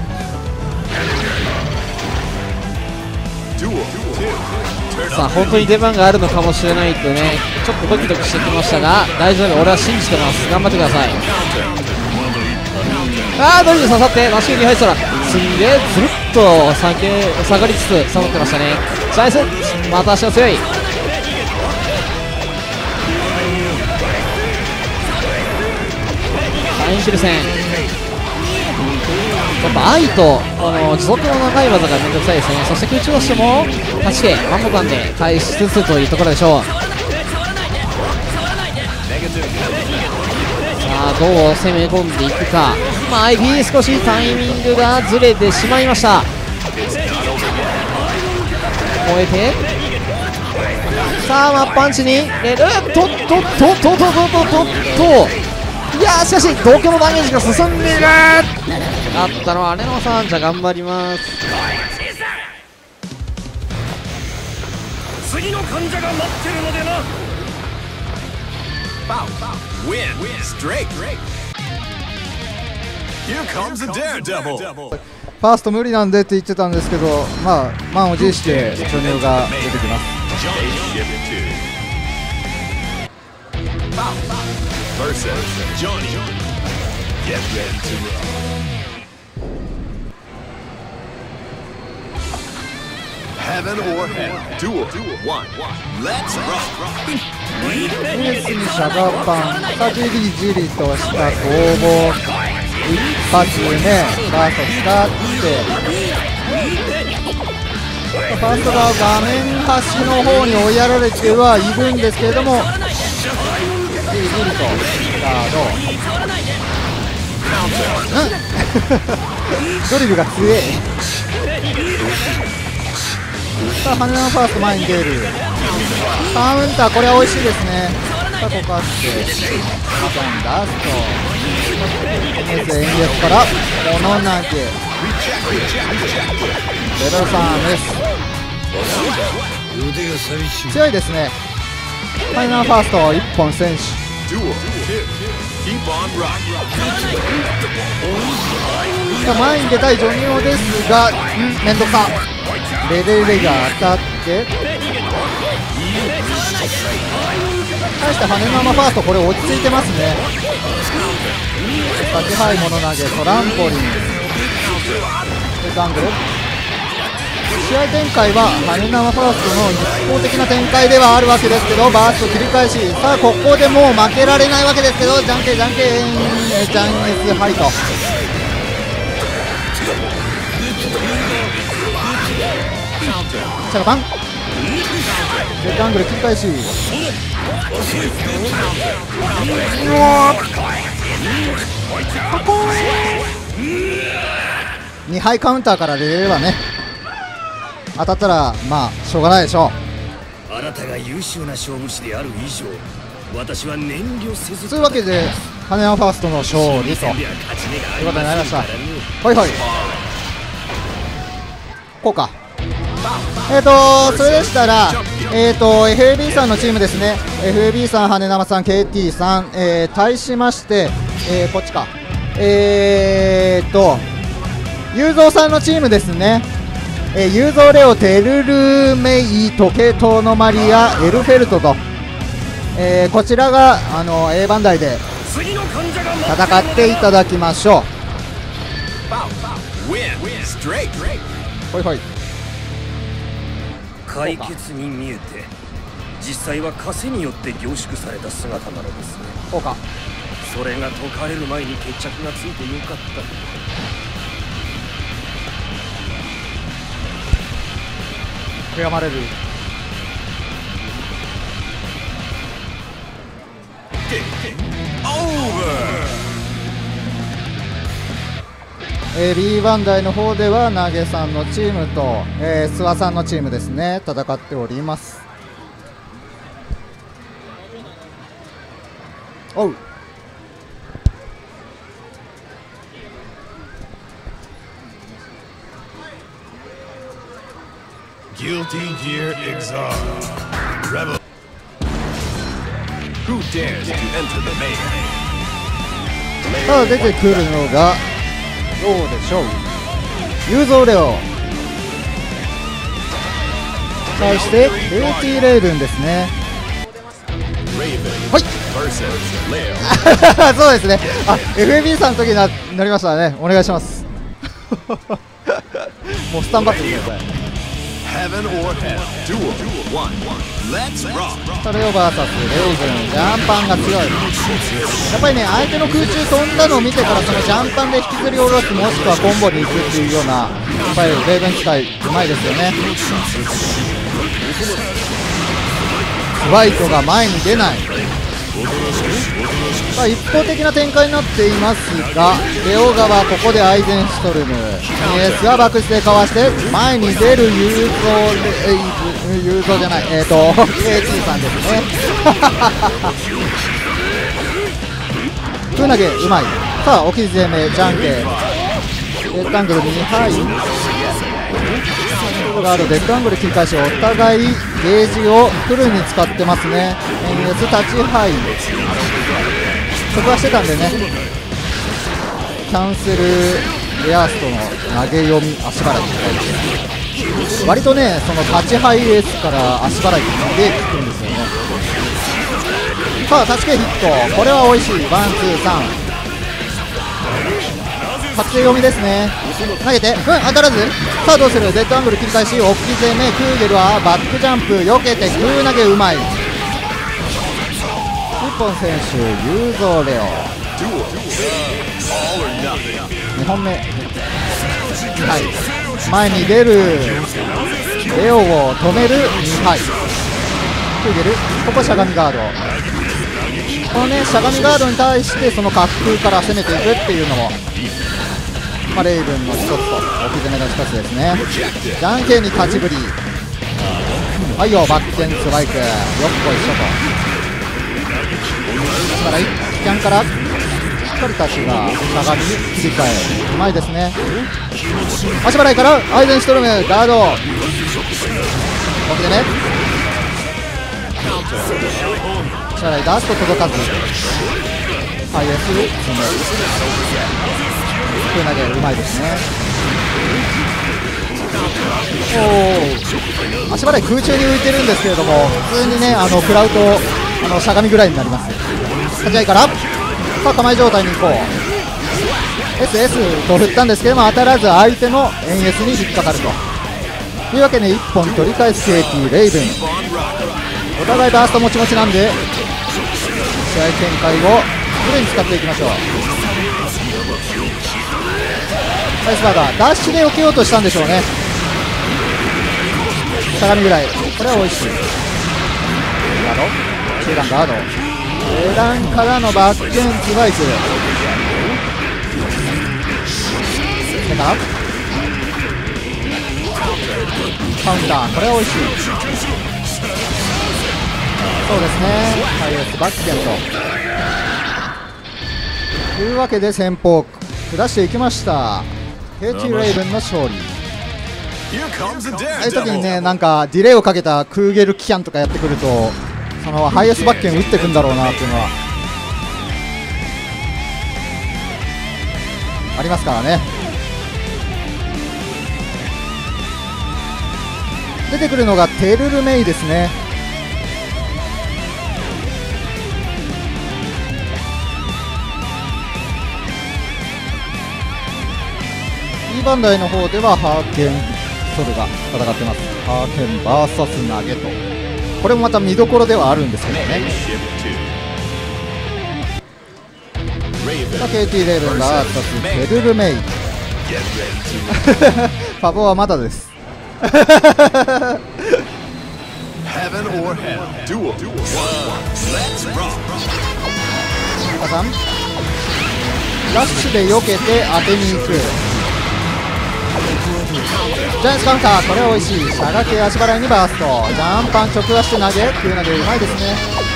さあ本当に出番があるのかもしれないとねちょっとドキドキしてきましたが大丈夫俺は信じてます頑張ってください。ドリル刺さってマシンに入ってたらすんげえずるっと下がりつつ刺さってましたね。ナイスまた足が強いサインシルセンやっぱ愛と持続の長い技がめんどくさいですね。そして空中としても8系ワンボタンで返しつつというところでしょう。さあどう攻め込んでいくか。IB 少しタイミングがずれてしまいました。超えてさあマッパンチにレルいやしかし同居のダメージが進んでいるあったのはレノさんじゃ頑張ります。 次の患者が待ってるのでな。 ファースト無理なんでって言ってたんですけど満を持して巨乳が出てきます。エースにシャガーパンじりじりとした攻防一発目バースト使ってファーストが画面端の方に追いやられてはいるんですけれどもじりじりとガードドリルが強いさあ羽のファースト前に出るカウンターこれは美味しいですね。さあここあってまたラストエンゲスからこの投げ03です。 強いですね。ファイナルファースト1本選手。 Duel 2. Keep on rocking. 前に出たいジョニオですが、めんどくさ。レレレが当たって対して羽根生ファースト、これ落ち着いてますね。立ちハイモノ投げトランポリンでガングル。試合展開は羽根生ファーストの一方的な展開ではあるわけですけど、バースト切り返し、さあここでもう負けられないわけですけど、じゃんけんじゃんけんジャンエスハイト。シャガパンレッドアングル切り返し、2敗カウンターから出ればね、当たったらまあしょうがないでしょあなたが優秀な勝負師である以上、私は遠慮せず。 う。というわけで羽根ファーストの勝利ということになりました。ほいほい、こうか。それでしたら、FAB さんのチームですね。 FAB さん、羽根生さん、 KT さん、対しまして、こっちか、雄三さんのチームですね。雄三レオ、テルルメイ、時計塔のマリア、エルフェルトと、こちらがA 番台で戦っていただきましょう。ほいほい、 解決に見えて実際は枷によって凝縮された姿なのですね。 こうか。 それが解かれる前に決着がついてよかった。 悔やまれる。B 番台の方では投げさんのチームと、諏訪さんのチームですね、戦っております。おう、 Guilty Gear Exile. Rebel. Who dares to enter the main? さあ出てくるのがどうでしょう。雄三レオ対してKTレイブンですね。はいそうですね。あ、FAB さんの時になりましたね。お願いしますもうスタンバってください。 Heaven or Hell. Duel 1. Let's rock. レオ VS レイブン、ジャンパンが強い。やっぱりね、相手の空中飛んだのを見てからそのジャンパンで引きずり下ろす、もしくはコンボでいくっていうような、やっぱりレイブン使いうまいですよね。スワイトが前に出ない。さあ一方的な展開になっていますが、レオ側ここでアイゼンシュトルム、スがバックスでかわして前に出る雄三じゃない、KT さんですね空投げうまい。さあ置き攻めじゃんけん、デッドアングル2敗ガード、デッドアングル切り返し、お互いゲージをフルに使ってますね。立ちハイそこはしてたんでね、キャンセルレアストの投げ読み足払い割とね、その立ちハイエースから足払いってで効くんですよね。さあタッチ系ヒット、これは美味しい。ワンツー3確定読みですね。投げて、当たらず。さあどうする。デッドアングル切り返し、置き攻め、クーゲルはバックジャンプ避けて空投げうまい。日本選手雄三レオ2本目、はい、前に出るレオを止める2敗。クーゲルここしゃがみガード、このねしゃがみガードに対してその滑空から攻めていくっていうのも、レイブンの一つと置き攻めの一つですね。じゃんけんに勝ちぶり、はいよバック転ストライク、よっこいしょと。ですから一キャンからしっかりタッチがしゃがみに切り替えうまいですね。足払いからアイゼンシュトルムガード、置き攻め支払い出すと届かず、ハイエース詰め、手投げうまいですね。おお、足払い空中に浮いてるんですけれども、普通にね食らうとしゃがみぐらいになります。立ち合いからさあ構え状態に行こう。 SS と振ったんですけども当たらず、相手の円 S に引っかかるというわけで1本取り返す KT レイブン。お互いバーストもちもちなんで、試合展開をフルに使っていきましょう。アイスバーガーダッシュで避けようとしたんでしょうね。しゃがみぐらい、これは美味しい。ガード、中段ガード、中段からのバックエンチバイクカウンター、これは美味しい。そうですね、ハイエースバックゲントというわけで先方下していきました。 KT レイブンの勝利。ああいう時にね、なんかディレイをかけたクーゲルキャンとかやってくると、そのハイエースバックゲン打ってくんだろうなっていうのはありますからね。出てくるのがテルルメイですね。Eバンダイの方ではハーケンソルが戦ってます。ハーケン VS 投げと、これもまた見どころではあるんですけどね。KT レイブンが2つテルルメイパボはまだです。ラッシュで避けて当てに行く。ジャイアンツカウンター、これは美味しい。しゃがけ足払いにバースト、ジャンパン直足して投げ、急投げうまいですね。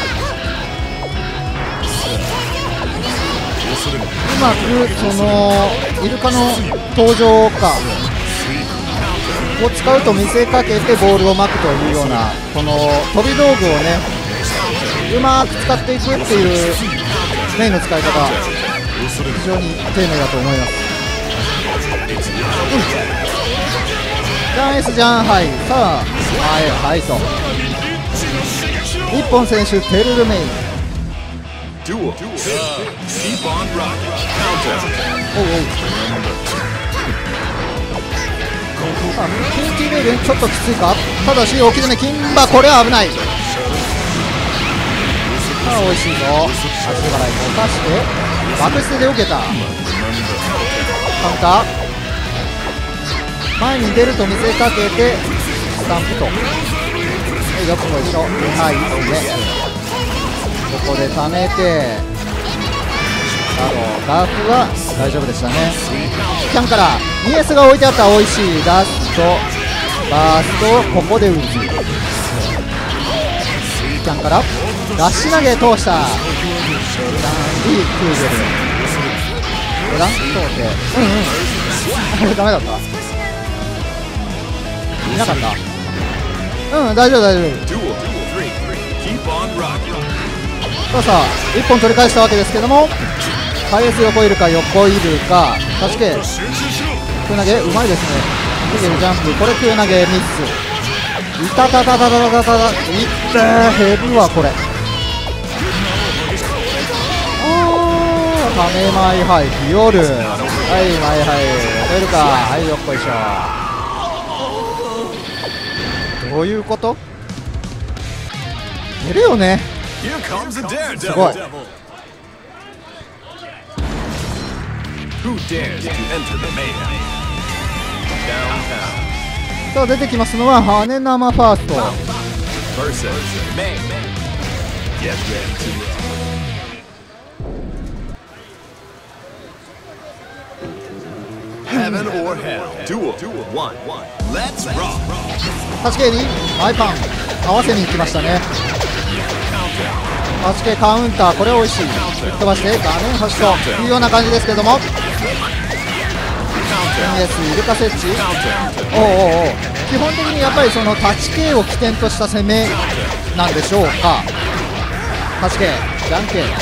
うまくそのイルカの登場かを使うと見せかけてボールを巻くというような、この飛び道具をねうまく使っていくっていうメインの使い方、非常に丁寧だと思います。ジャン S ジャンハイ、さあはいそう、日本選手テルルメイ、おうおう、KT レイブンちょっときついか、ただし大きめ金馬、これは危ない。さあ美味しいぞ、足払いとかしてバックステで受けたカウンター、前に出ると見せかけてスタンプと、よくも一緒、はい、いいですね。ここで溜めてラフは大丈夫でしたね。キャンから 2S が置いてあったら美味しい。ダッシュとバーストをここで打つ。キャンからダッシュ投げ通した。いいクーゲルラン通って、これダメだった、いなかった、大丈夫大丈夫。さあ1本取り返したわけですけども、ハイエース横いるか横いるか、立ち系空投げうまいですね。ジャンプ、これ空投げミス、いたたたたたたたた、いったー、減るわこれ。カメマイハイフィオル、はいマイハイ出るか、はいよっこいしょ。どういうこと、出るよね、すごい。さあ出てきますのは羽根生ファースト。8K にマイパン合わせに行きましたね。8K カウンター、これ美味しい。吹っ飛ばして画面端というような感じですけども、 NS イルカ設置、基本的にやっぱりそのタッチ系を起点とした攻めなんでしょうか。8K じゃんけん、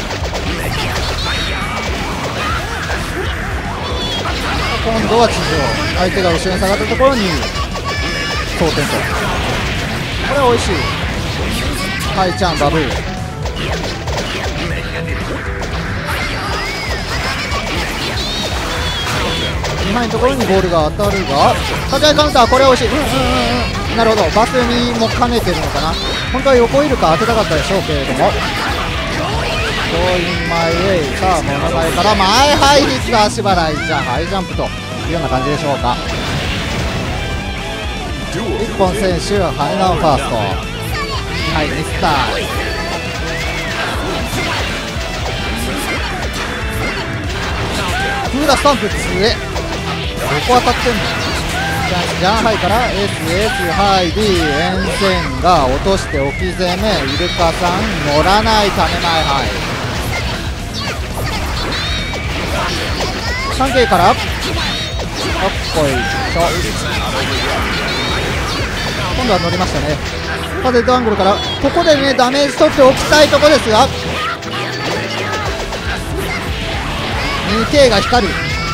今度は地上、相手が後ろに下がったところに当点と、これは美味しい。ハイちゃんバブー、2枚のところにボールが当たるが、立ち合いカウンター、これは美味しい。なるほど、バスにも兼ねてるのかな。本当は横イルカ当てたかったでしょうけれども、ゴーインマイウェイ、さあ物前から前ハイヒット足払い、じゃあハイジャンプというような感じでしょうか。一本選手ハイナンファースト、はいミスター、フーラスタンプ強え、どこ当たってんの。ジャンハイから SS ハイ D 沿線が落として置き攻め、イルカさん乗らないため前ハイ 3K からおっこいしょ、今度は乗りましたね。パデッドアングルからここでねダメージ取っておきたいとこですが 2K が光る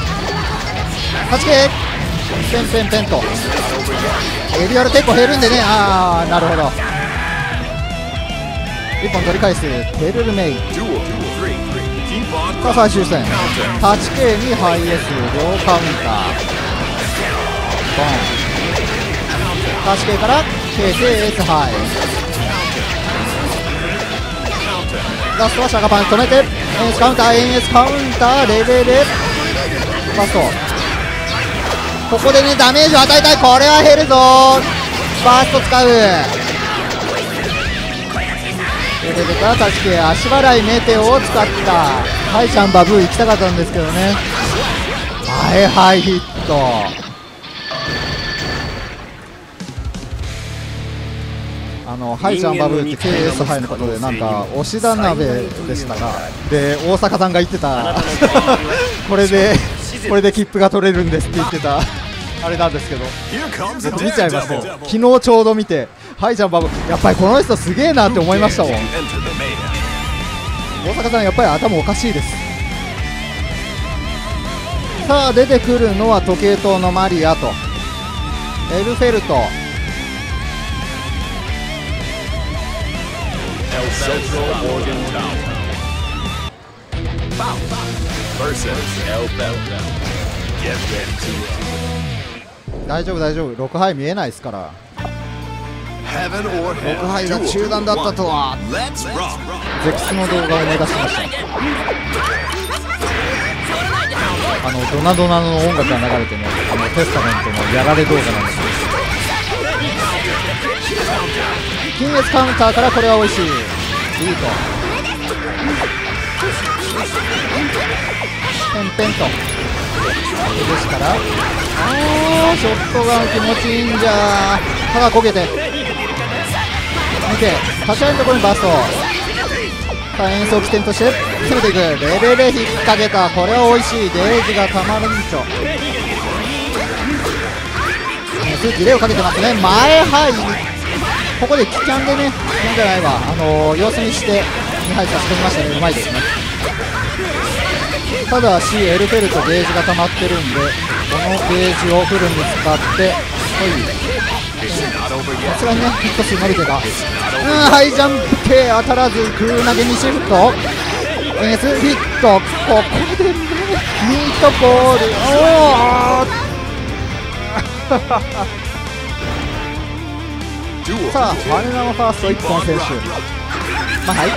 8K ペンペンペンとエリアル結構減るんでね、あーなるほど、1本取り返すテルルメイン。さあ最終戦 8K にハイ S 両カウンターボン 8K から KKS ハイ、ラストはシャガパン止めてエンスカウンター、エンスカウンターレベルファースト、ここでねダメージを与えたい、これは減るぞー、ファースト使う、レベルから 8K 足払いメテオを使った、ハイちゃんバブー行きたかったんですけどね、前ハイヒット、ハイちゃんバブーって KS ハイのことでなんか押田鍋でしたが、で大阪さんが言ってたこれで切符が取れるんですって言ってたあれなんですけど、僕見ちゃいましたよ、昨日ちょうど見て、ハイちゃんバブーやっぱりこの人すげえなって思いましたもん。大阪さんやっぱり頭おかしいです。さあ出てくるのは時計塔のマリアとエルフェルト、大丈夫大丈夫、6敗見えないですから。6敗が中断だったとは、ゼクスの動画を思い出しました。ドナドナの音楽が流れてね、テスタメントのやられ動画なんですよ。金月カウンターからこれは美味しい、いいとペンペンとですから、ショットガン気持ちいいんじゃー、歯が焦げて見て立ち上げのところにバースト、さあ演奏起点として攻めていく、レベルで引っ掛けた、これは美味しい、デージがたまるんちょ、スーツレをかけてますね、前ハイ、ここでキャンでね、キャンじゃないわ、様子見して2敗差し込みましたね、うまいですね。ただしエルフェルトゲージが溜まってるんで、このゲージをフルに使ってさすがにねヒット数伸びてた、ハイジャンプ系当たらず、空投げにシフト NS ヒット、ここでねミートボール、さあハネナのファースト1本選手、はい、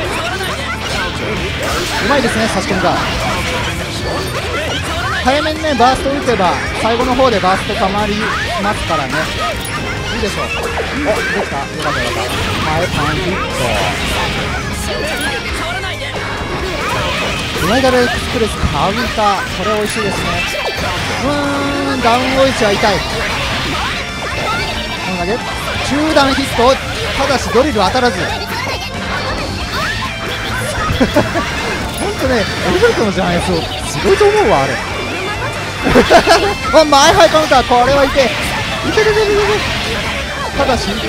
うまいですね差し込みが、早めにねバースト打てば最後の方でバーストたまりますからね、いいでしょう。お、できた、よかったよかった、前パンヒット、ユナイタルエクスプレスカウンター、これ美味しいですね。ダウンオイチは痛い、こんだけ中段ヒット、ただしドリル当たらず本当ね、エルフェルトのジャンエスすごいと思うわあれ前ハイカウンター、これはいていてててててて、 ただしね、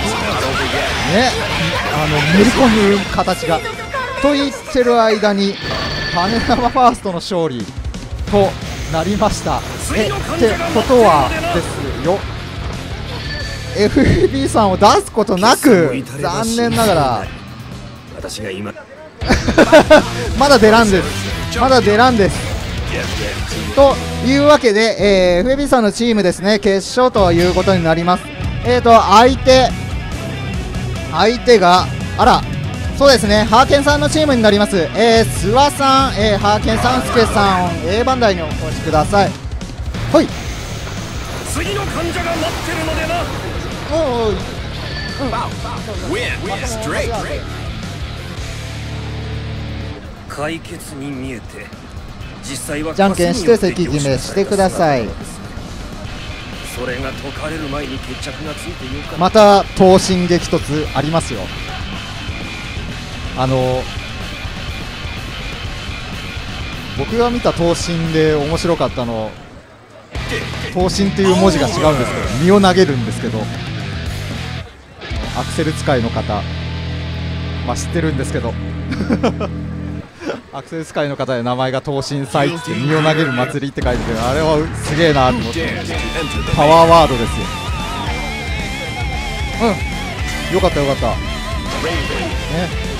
塗り込む形がと言ってる間に種玉ファーストの勝利となりました。ってことはですよ、FAB さんを出すことなく残念ながら私が今まだ出らんです。まだ出らんです。というわけで、FAB さんのチームですね、決勝ということになります。相手がそうですね、ハーケンさんのチームになります。諏訪さん、ハーケンさん、スケさん、A 番台にお越しください。はい。 次の患者が待ってるのでな。 おーい。 解決に見えて実際はじゃんけんして席決めしてください。 それが解かれる前に決着がついているか。 また闘神激突ありますよ。僕が見た闘神で面白かったの、闘神っていう文字が違うんですけど、身を投げるんですけど、アクセル使いの方、知ってるんですけどアクセル使いの方で名前が闘神祭って身を投げる祭りって書いてて、あれはすげえなと思って、パワーワードですよ。よかったよかった、ね。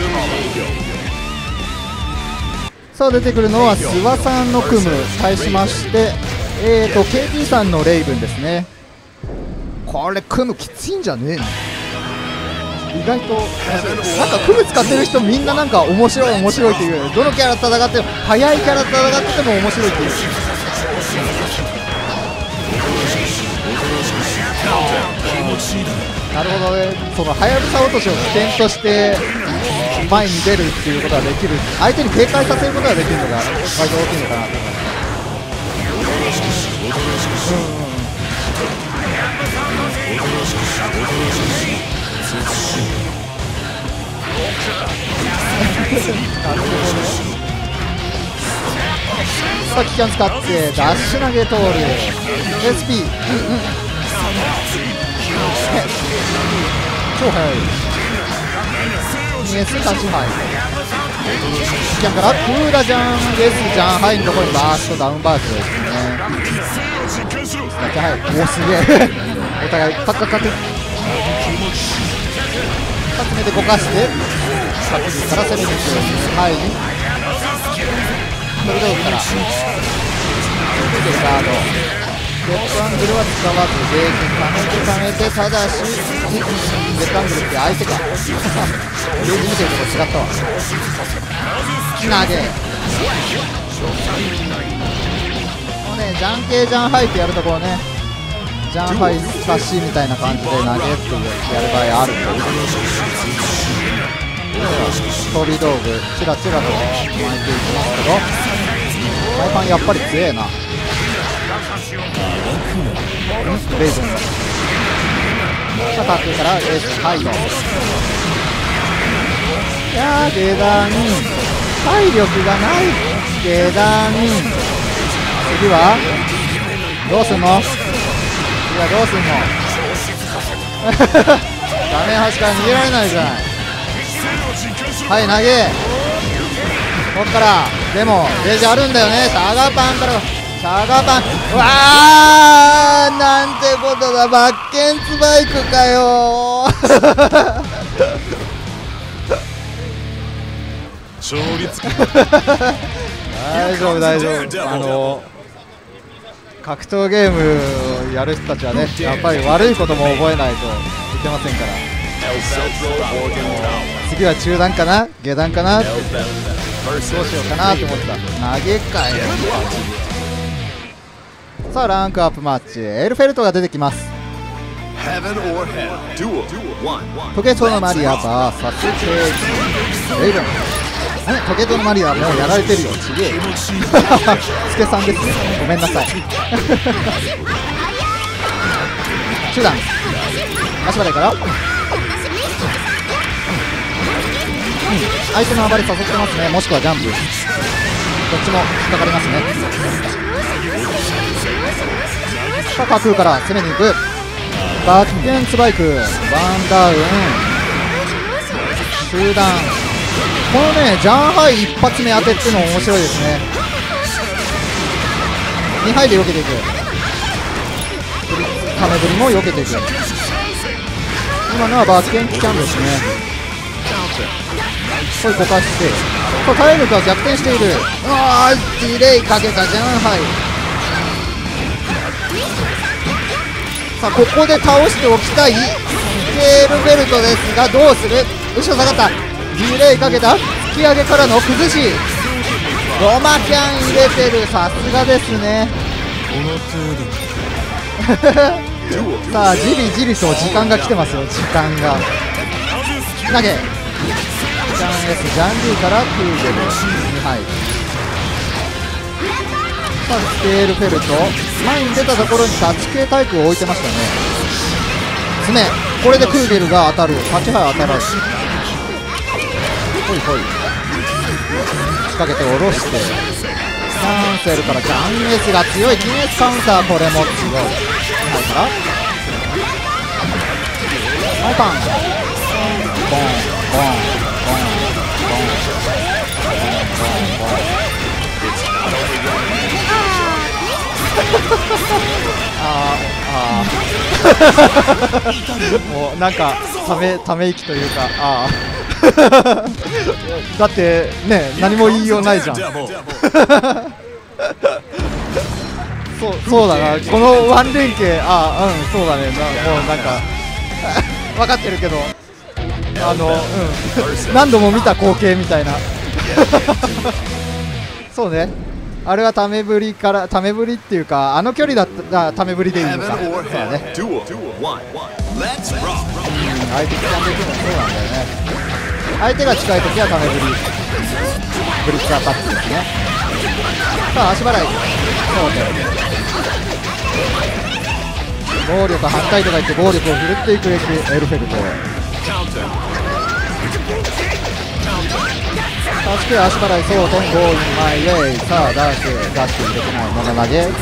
さあ出てくるのは諏訪さんの組む対しまして、KT さんのレイブンですね。これ組むきついんじゃねえの。意外となんか組む使ってる人みんななんか面白いっていう、どのキャラ戦っても速いキャラ戦ってても面白いっていう。なるほどね、そのはやぶさ落としを起点として前に出るっていうことができる、相手に警戒させることができるのが割と大きいのかなと思います。なるほどね。さあ、機関使ってダッシュ投げ通る SP、超速い。2S 立ち牌、機関からクーラジャン S ジャンハイのところにバーストダウンバーストですね。おおすげえお互いカッカッカッ2つ目でこかして各自から攻めに行くハイにトルドームからガードレッドアングルは使わずゲージ溜めてただしレッドアングルって相手かゲージ見てるとこ違ったわ。投げもうね、ジャン系ジャンハイってやるところね、ジャンハイスカッシーみたいな感じで投げってやる場合あるんで、飛び道具チラチラと巻いていきますけど、マイパンやっぱり強えな。レイズンさあタックからエースハイド、いやー下段体力がない下段、次はどうすんの、次はどうすんの画面端から逃げられないじゃない。はい投げ、こっからでもレージあるんだよね。シャガパンからシャガパン、うわーなんてことだ、バッケンツバイクかよ大丈夫大丈夫、格闘ゲームをやる人たちはね、やっぱり悪いことも覚えないといけませんから、次は中段かな下段かなってどうしようかなと思った。投げかよ。さあランクアップマッチ、エルフェルトが出てきます。時計塔のマリア VS レイブン。時計塔のマリアもうやられてるよ、ちげえスケさんですね、ごめんなさい中段足払いから、相手の暴れ誘ってますね、もしくはジャンプ、どっちも引っかかりますね。さあ架空から攻めに行く、 バッケンスパイク、ワンダウン、集団、このねジャンハイ一発目当てっていうの面白いですね。2敗で避けていく、タメブリも避けていく。今のはバッケンキャンですね。これ5回して体力は逆転している。うわー、ディレイかけたジャンハイ。さあここで倒しておきたいケールベルトですが、どうする。後ろ下がった、ディレイかけた、突き上げからの崩し、ロマキャン入れてる、さすがですね。さあじりじりと時間が来てますよ、時間が。投げジャン S、ジャン D からクーゲル2敗。さあスケールフェルト、前に出たところにタッチ系タイプを置いてましたね。爪、これでクーゲルが当たる、8敗当たらず。ほいほい仕掛けて下ろして、キャンセルからジャン S が強い、ギネスカウンター、これも強い。2敗からマイパン、ボンボンボンボンボンボンボン。もうなんかため息というか、ああだってね、何も言いようないじゃん。そうだな、このワン連携、そうだね、もうなんか分かってるけど、何度も見た光景みたいなそうね、あれはタメブリっていうか、あの距離だったらタメブリでいいのか。そうだね、相手キャンでいくのもそうなんだよね。相手が近いときはタメブリ、ブリッツアタックですね。さあ足払い、そうね、暴力反対とか言って暴力を振るっていくエルフェルト。助け足払い、そう点ゴール前イェイ。さあダッシュ入れてない、物投げ、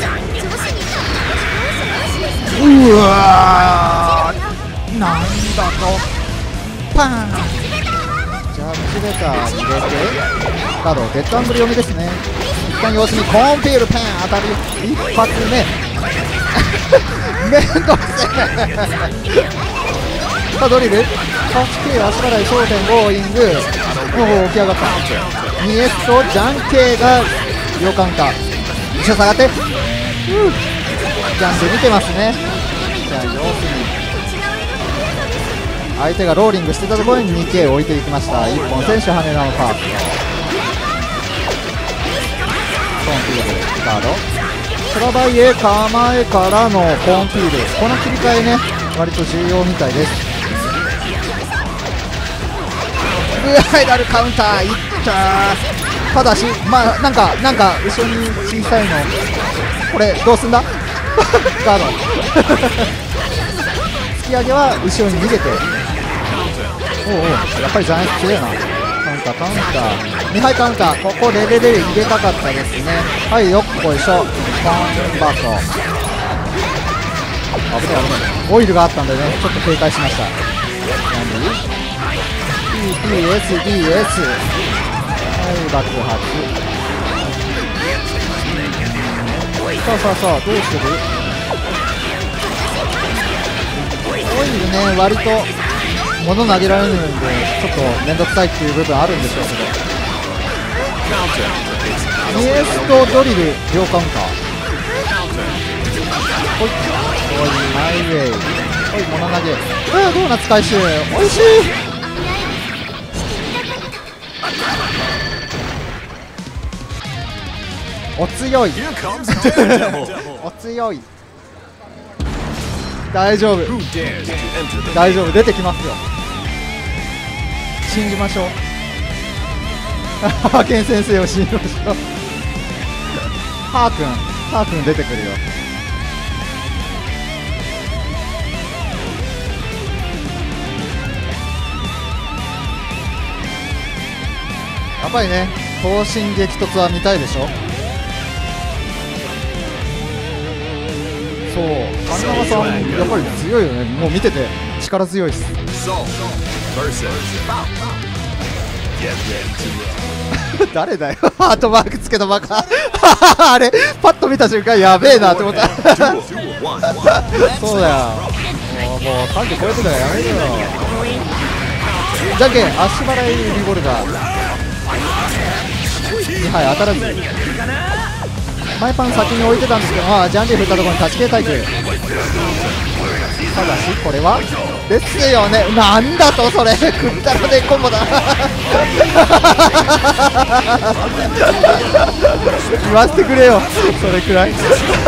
うわー、なんだとパン、ジャッジレター入れてカード、デッドアングル読みですね。一旦様子見、コーンピールペン当たり一発目めんどくせえさあドリル、助け足払い、焦点ゴーイング、もう起き上がった。ニエストジャンケーが両カウンター、後ろ下がって、ジャンプ見てますね。じゃあ様子見、相手がローリングしてたところに 2K 置いていきました。1本選手跳ねなのか、コンフィールカード、トラバイエ構えからのコンフィール、この切り替えね割と重要みたいです。フライカウンターいった。ただしまあなんか後ろに小さいの、これどうすんだガード突き上げは後ろに逃げて、やっぱりジャイアンツ強いな。カウンター2敗カウンター、ここレベル入れたかったですね。はい、よっこいしょ、バンバート、危ないオイルがあったんでね、ちょっと警戒しました。TPSDS、 はい爆発、さあどうする。オイルね割と物投げられるんでちょっと面倒くさいっていう部分あるんでしょうけど、ニエストドリル両カウンター、ほいマイウェイ、ほい物投げ、ドーナツ回収、おいしい。お強いお強い、大丈夫出てきますよ、信じましょうハーケン先生を信じましょうハーくん出てくるよ。やっぱりね、闘神激突は見たいでしょ。 そう金長さんやっぱり強いよね。もう見てて力強いっす。誰だよハートマークつけたバカあれパッと見た瞬間やべえなって思ったそうだよ、もう30超えてたらやめるよ。じゃんけん足払いリボルバー2杯当たらず。前パン先に置いてたんですけど、ジャンリー振ったところに立ち系タイプ。ただしこれはですよね。なんだとそれくったらねコンボだ言わせてくれよそれくらい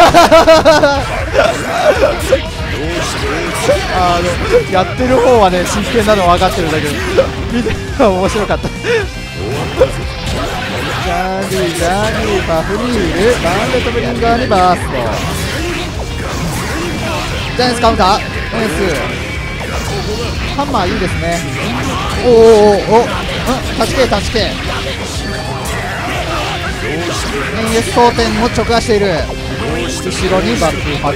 やってる方はね真剣なの分かってるんだけど見て面白かったジャーニーパフニールバーンレッドブリンガーにバースト。ジャイアンツカウンターエースハンマーいいですね。お立ち系立ち系NS 争点も直破している。後ろにバックパック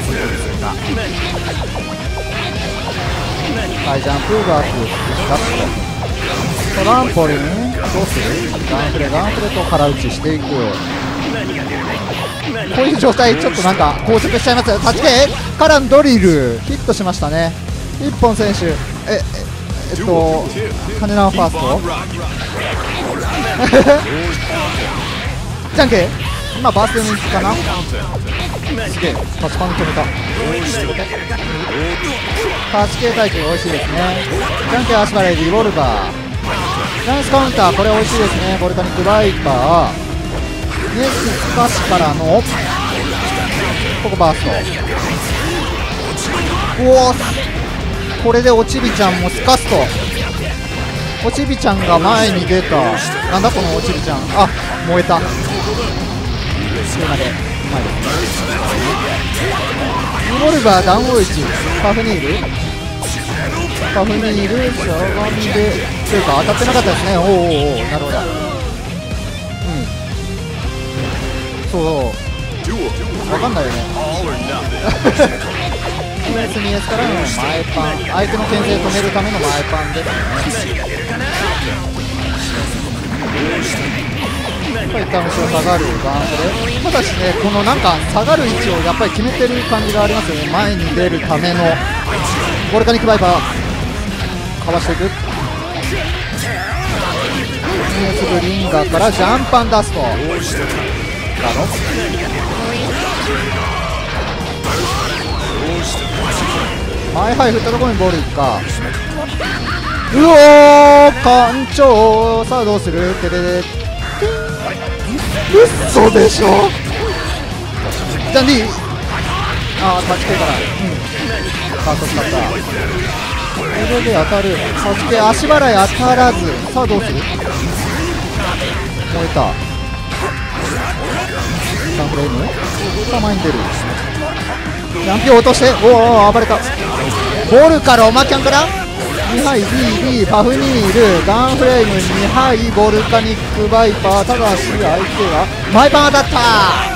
ハイジャンプバックラットトランポリンどうする。ガンフレと空打ちしていく。こういう状態ちょっとなんか硬直しちゃいますよ。立ち系からのドリルヒットしましたね。一本選手金縄ファーストじゃんけん今バーストに行くかな。すげえタッチパンに止めた。タッチ系タイプ美味しいですね。じゃんけん足払いリボルバージャイアンツカウンターこれ美味しいですね。ボルカニックバイパーネススカシからのここバースト。これでおちびちゃんもスカスト。おちびちゃんが前に出た。なんだこのおちびちゃん。燃えた。それまでうまいですね。リボルバーダウンオイチパフニールしゃがんでというか当たってなかったですね。なるほど。そう分かんないよね2S からの前パン相手の牽制止めるための前パンですね。やっぱり一旦後ろ下がるバーンでただしねこのなんか下がる位置をやっぱり決めてる感じがありますよね。前に出るためのボルカニックバイパーかわしていく。2S ブリンガーからジャンパンダスト前ハイ振ったところにボールいくか。艦長さあどうする。テレレ嘘でしょ。ジャンディ立ち系からカート使った。これで当たる。そして足払い当たらず。さあどうする。燃えた。3フレーム前に出る。ジャンピを落として暴れた。ボルカロマキャンから2杯 BB パフニールガンフレーム2杯ボルカニックバイパー。ただし相手が前パン当たった。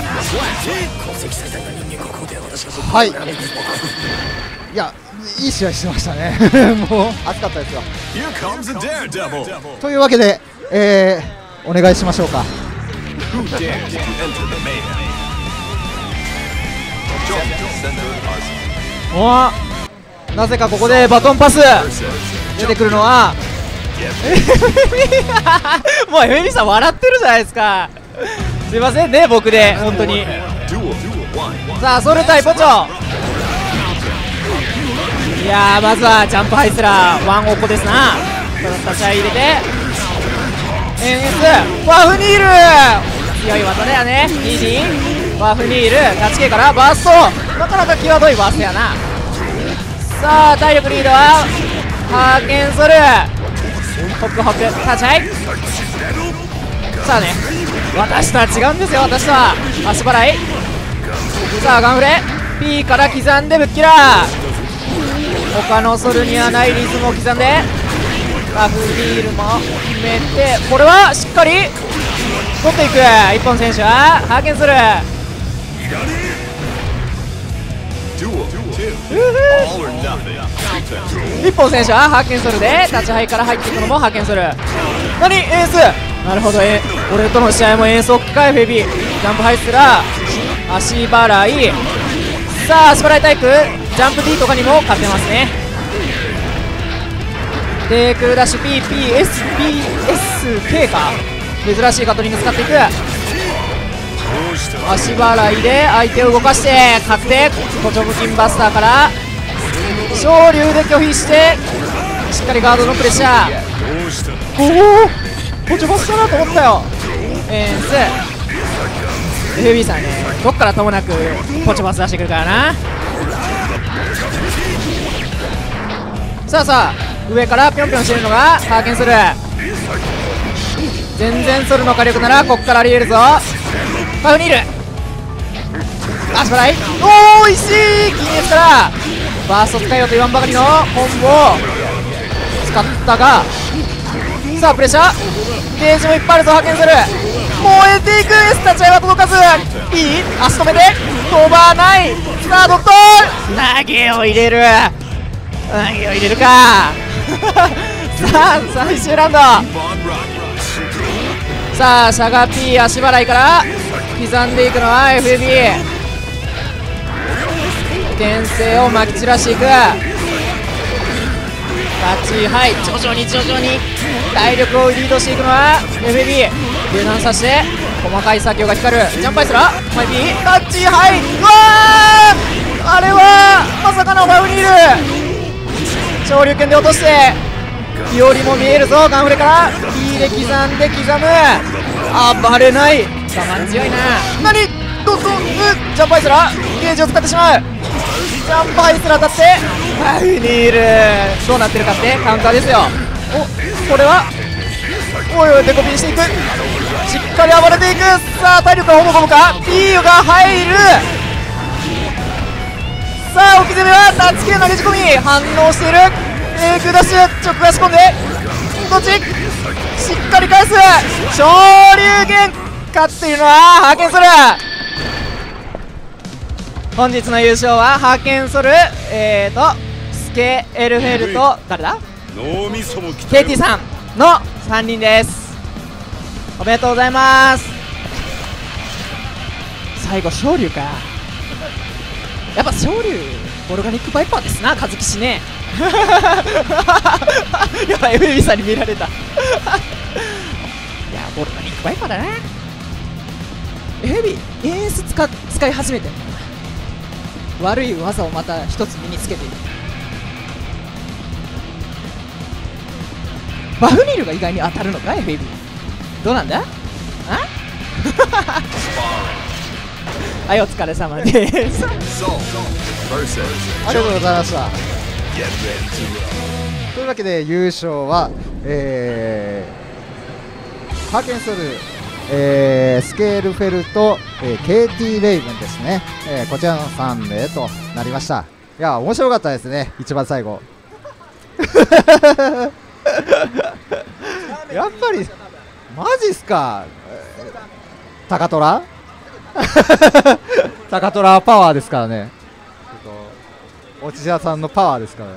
はいいやいい試合してましたねもう熱かったですよ。というわけでお願いしましょうか。 なぜかここでバトンパス出てくるのはもうエミさん笑ってるじゃないですか。すいませんね僕で本当に。さあソル対ポチョ。いやーまずはジャンプハイスラーワンオコですな。立ち合い入れてNS ワフニール強い技だよね。ワフニール立ち系からバーストなかなか際どいバーストやな。さあ体力リードはハーケンソルホクホク立ち合い。さあね私とは違うんですよ。私とは足払い。さあガンフレ P から刻んでぶっきら他のソルにはないリズムを刻んでラフビールも決めてこれはしっかり取っていく。一本選手はハーケンソル Duel 2. All or nothing. 一本選手はハーケンソルで立ちハイから入っていくのもハーケンソル。何エース、なるほど、俺との試合もエース置きかい。フェビージャンプハイスラー、足払い、さあ足払いタイプ、ジャンプ D とかにも勝てますね。テイクダッシュ PPSPSK か、珍しいガトリング使っていく。足払いで相手を動かして勝って、コチョブキンバスターから昇竜で拒否してしっかりガードのプレッシャー。おおコチョバスターだと思ったよ。エンス FB さんね、どっからともなくコチョバス出してくるからな。さあさあ上からぴょんぴょんしてるのがハーケンソル。全然ソルの火力ならこっからありえるぞ。パフニール足払い、おお石井金熱からバースト使えよと言わんばかりのコンボを使ったが、さあプレッシャーゲージもいっぱいあるぞ。ハーケンソル燃えていく。エスタチャイは届かず、いい足止めで飛ばない。さあドット投げを入れる、投げを入れるかさあ最終ラウンド、さあシャガピー足払いから刻んでいくのは FB。 転生をまき散らしていく。タッチはい、徐々に体力をリードしていくのは FB。 油断させて細かい作業が光る。ジャンプアイスラマイピータッチはい、うわー、あれはまさかのファウニール。昇竜拳で落として日和も見えるぞ。ガンフレから E で刻んで暴れない。我慢強いな。何どうぞ、ジャンプアイスラゲージを使ってしまう。ジャンプアイスラ当たってファウニールどうなってるかってカウンターですよ。おこれはおいおいデコピンしていく。しっかり暴れていく。さあ体力がほぼほぼか。 P が入る。さあ置き攻めはタッチ系投げ仕込み反応している。エイクダッシュ直足込んでどっちしっかり返す。昇竜拳勝っているのはハーケンソル。本日の優勝はハーケンソル、スケエルフェルト、誰だ、ケイティさんの3人です。おめでとうございます。最後昇竜か。やっぱ昇竜オルガニックバイパーですな、和樹氏ねやばい FB さんに見られたいやオルガニックバイパーだな。 FB エース使い始めてる、悪い技をまた一つ身につけている。バフニルが意外に当たるのか FB。 どうなんだあはい、お疲れ様ですありがとうございました。というわけで優勝は、ハーケンソル、スケールフェルト、KT レイブンですね、こちらの3名となりました。いや面白かったですね、一番最後やっぱりマジっすか、高虎高虎パワーですからね、おちじゃさんのパワーですからね。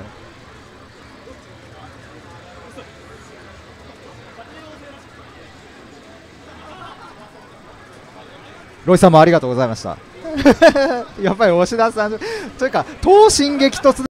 ロイさんもありがとうございましたやっぱり押田さんというか東進激突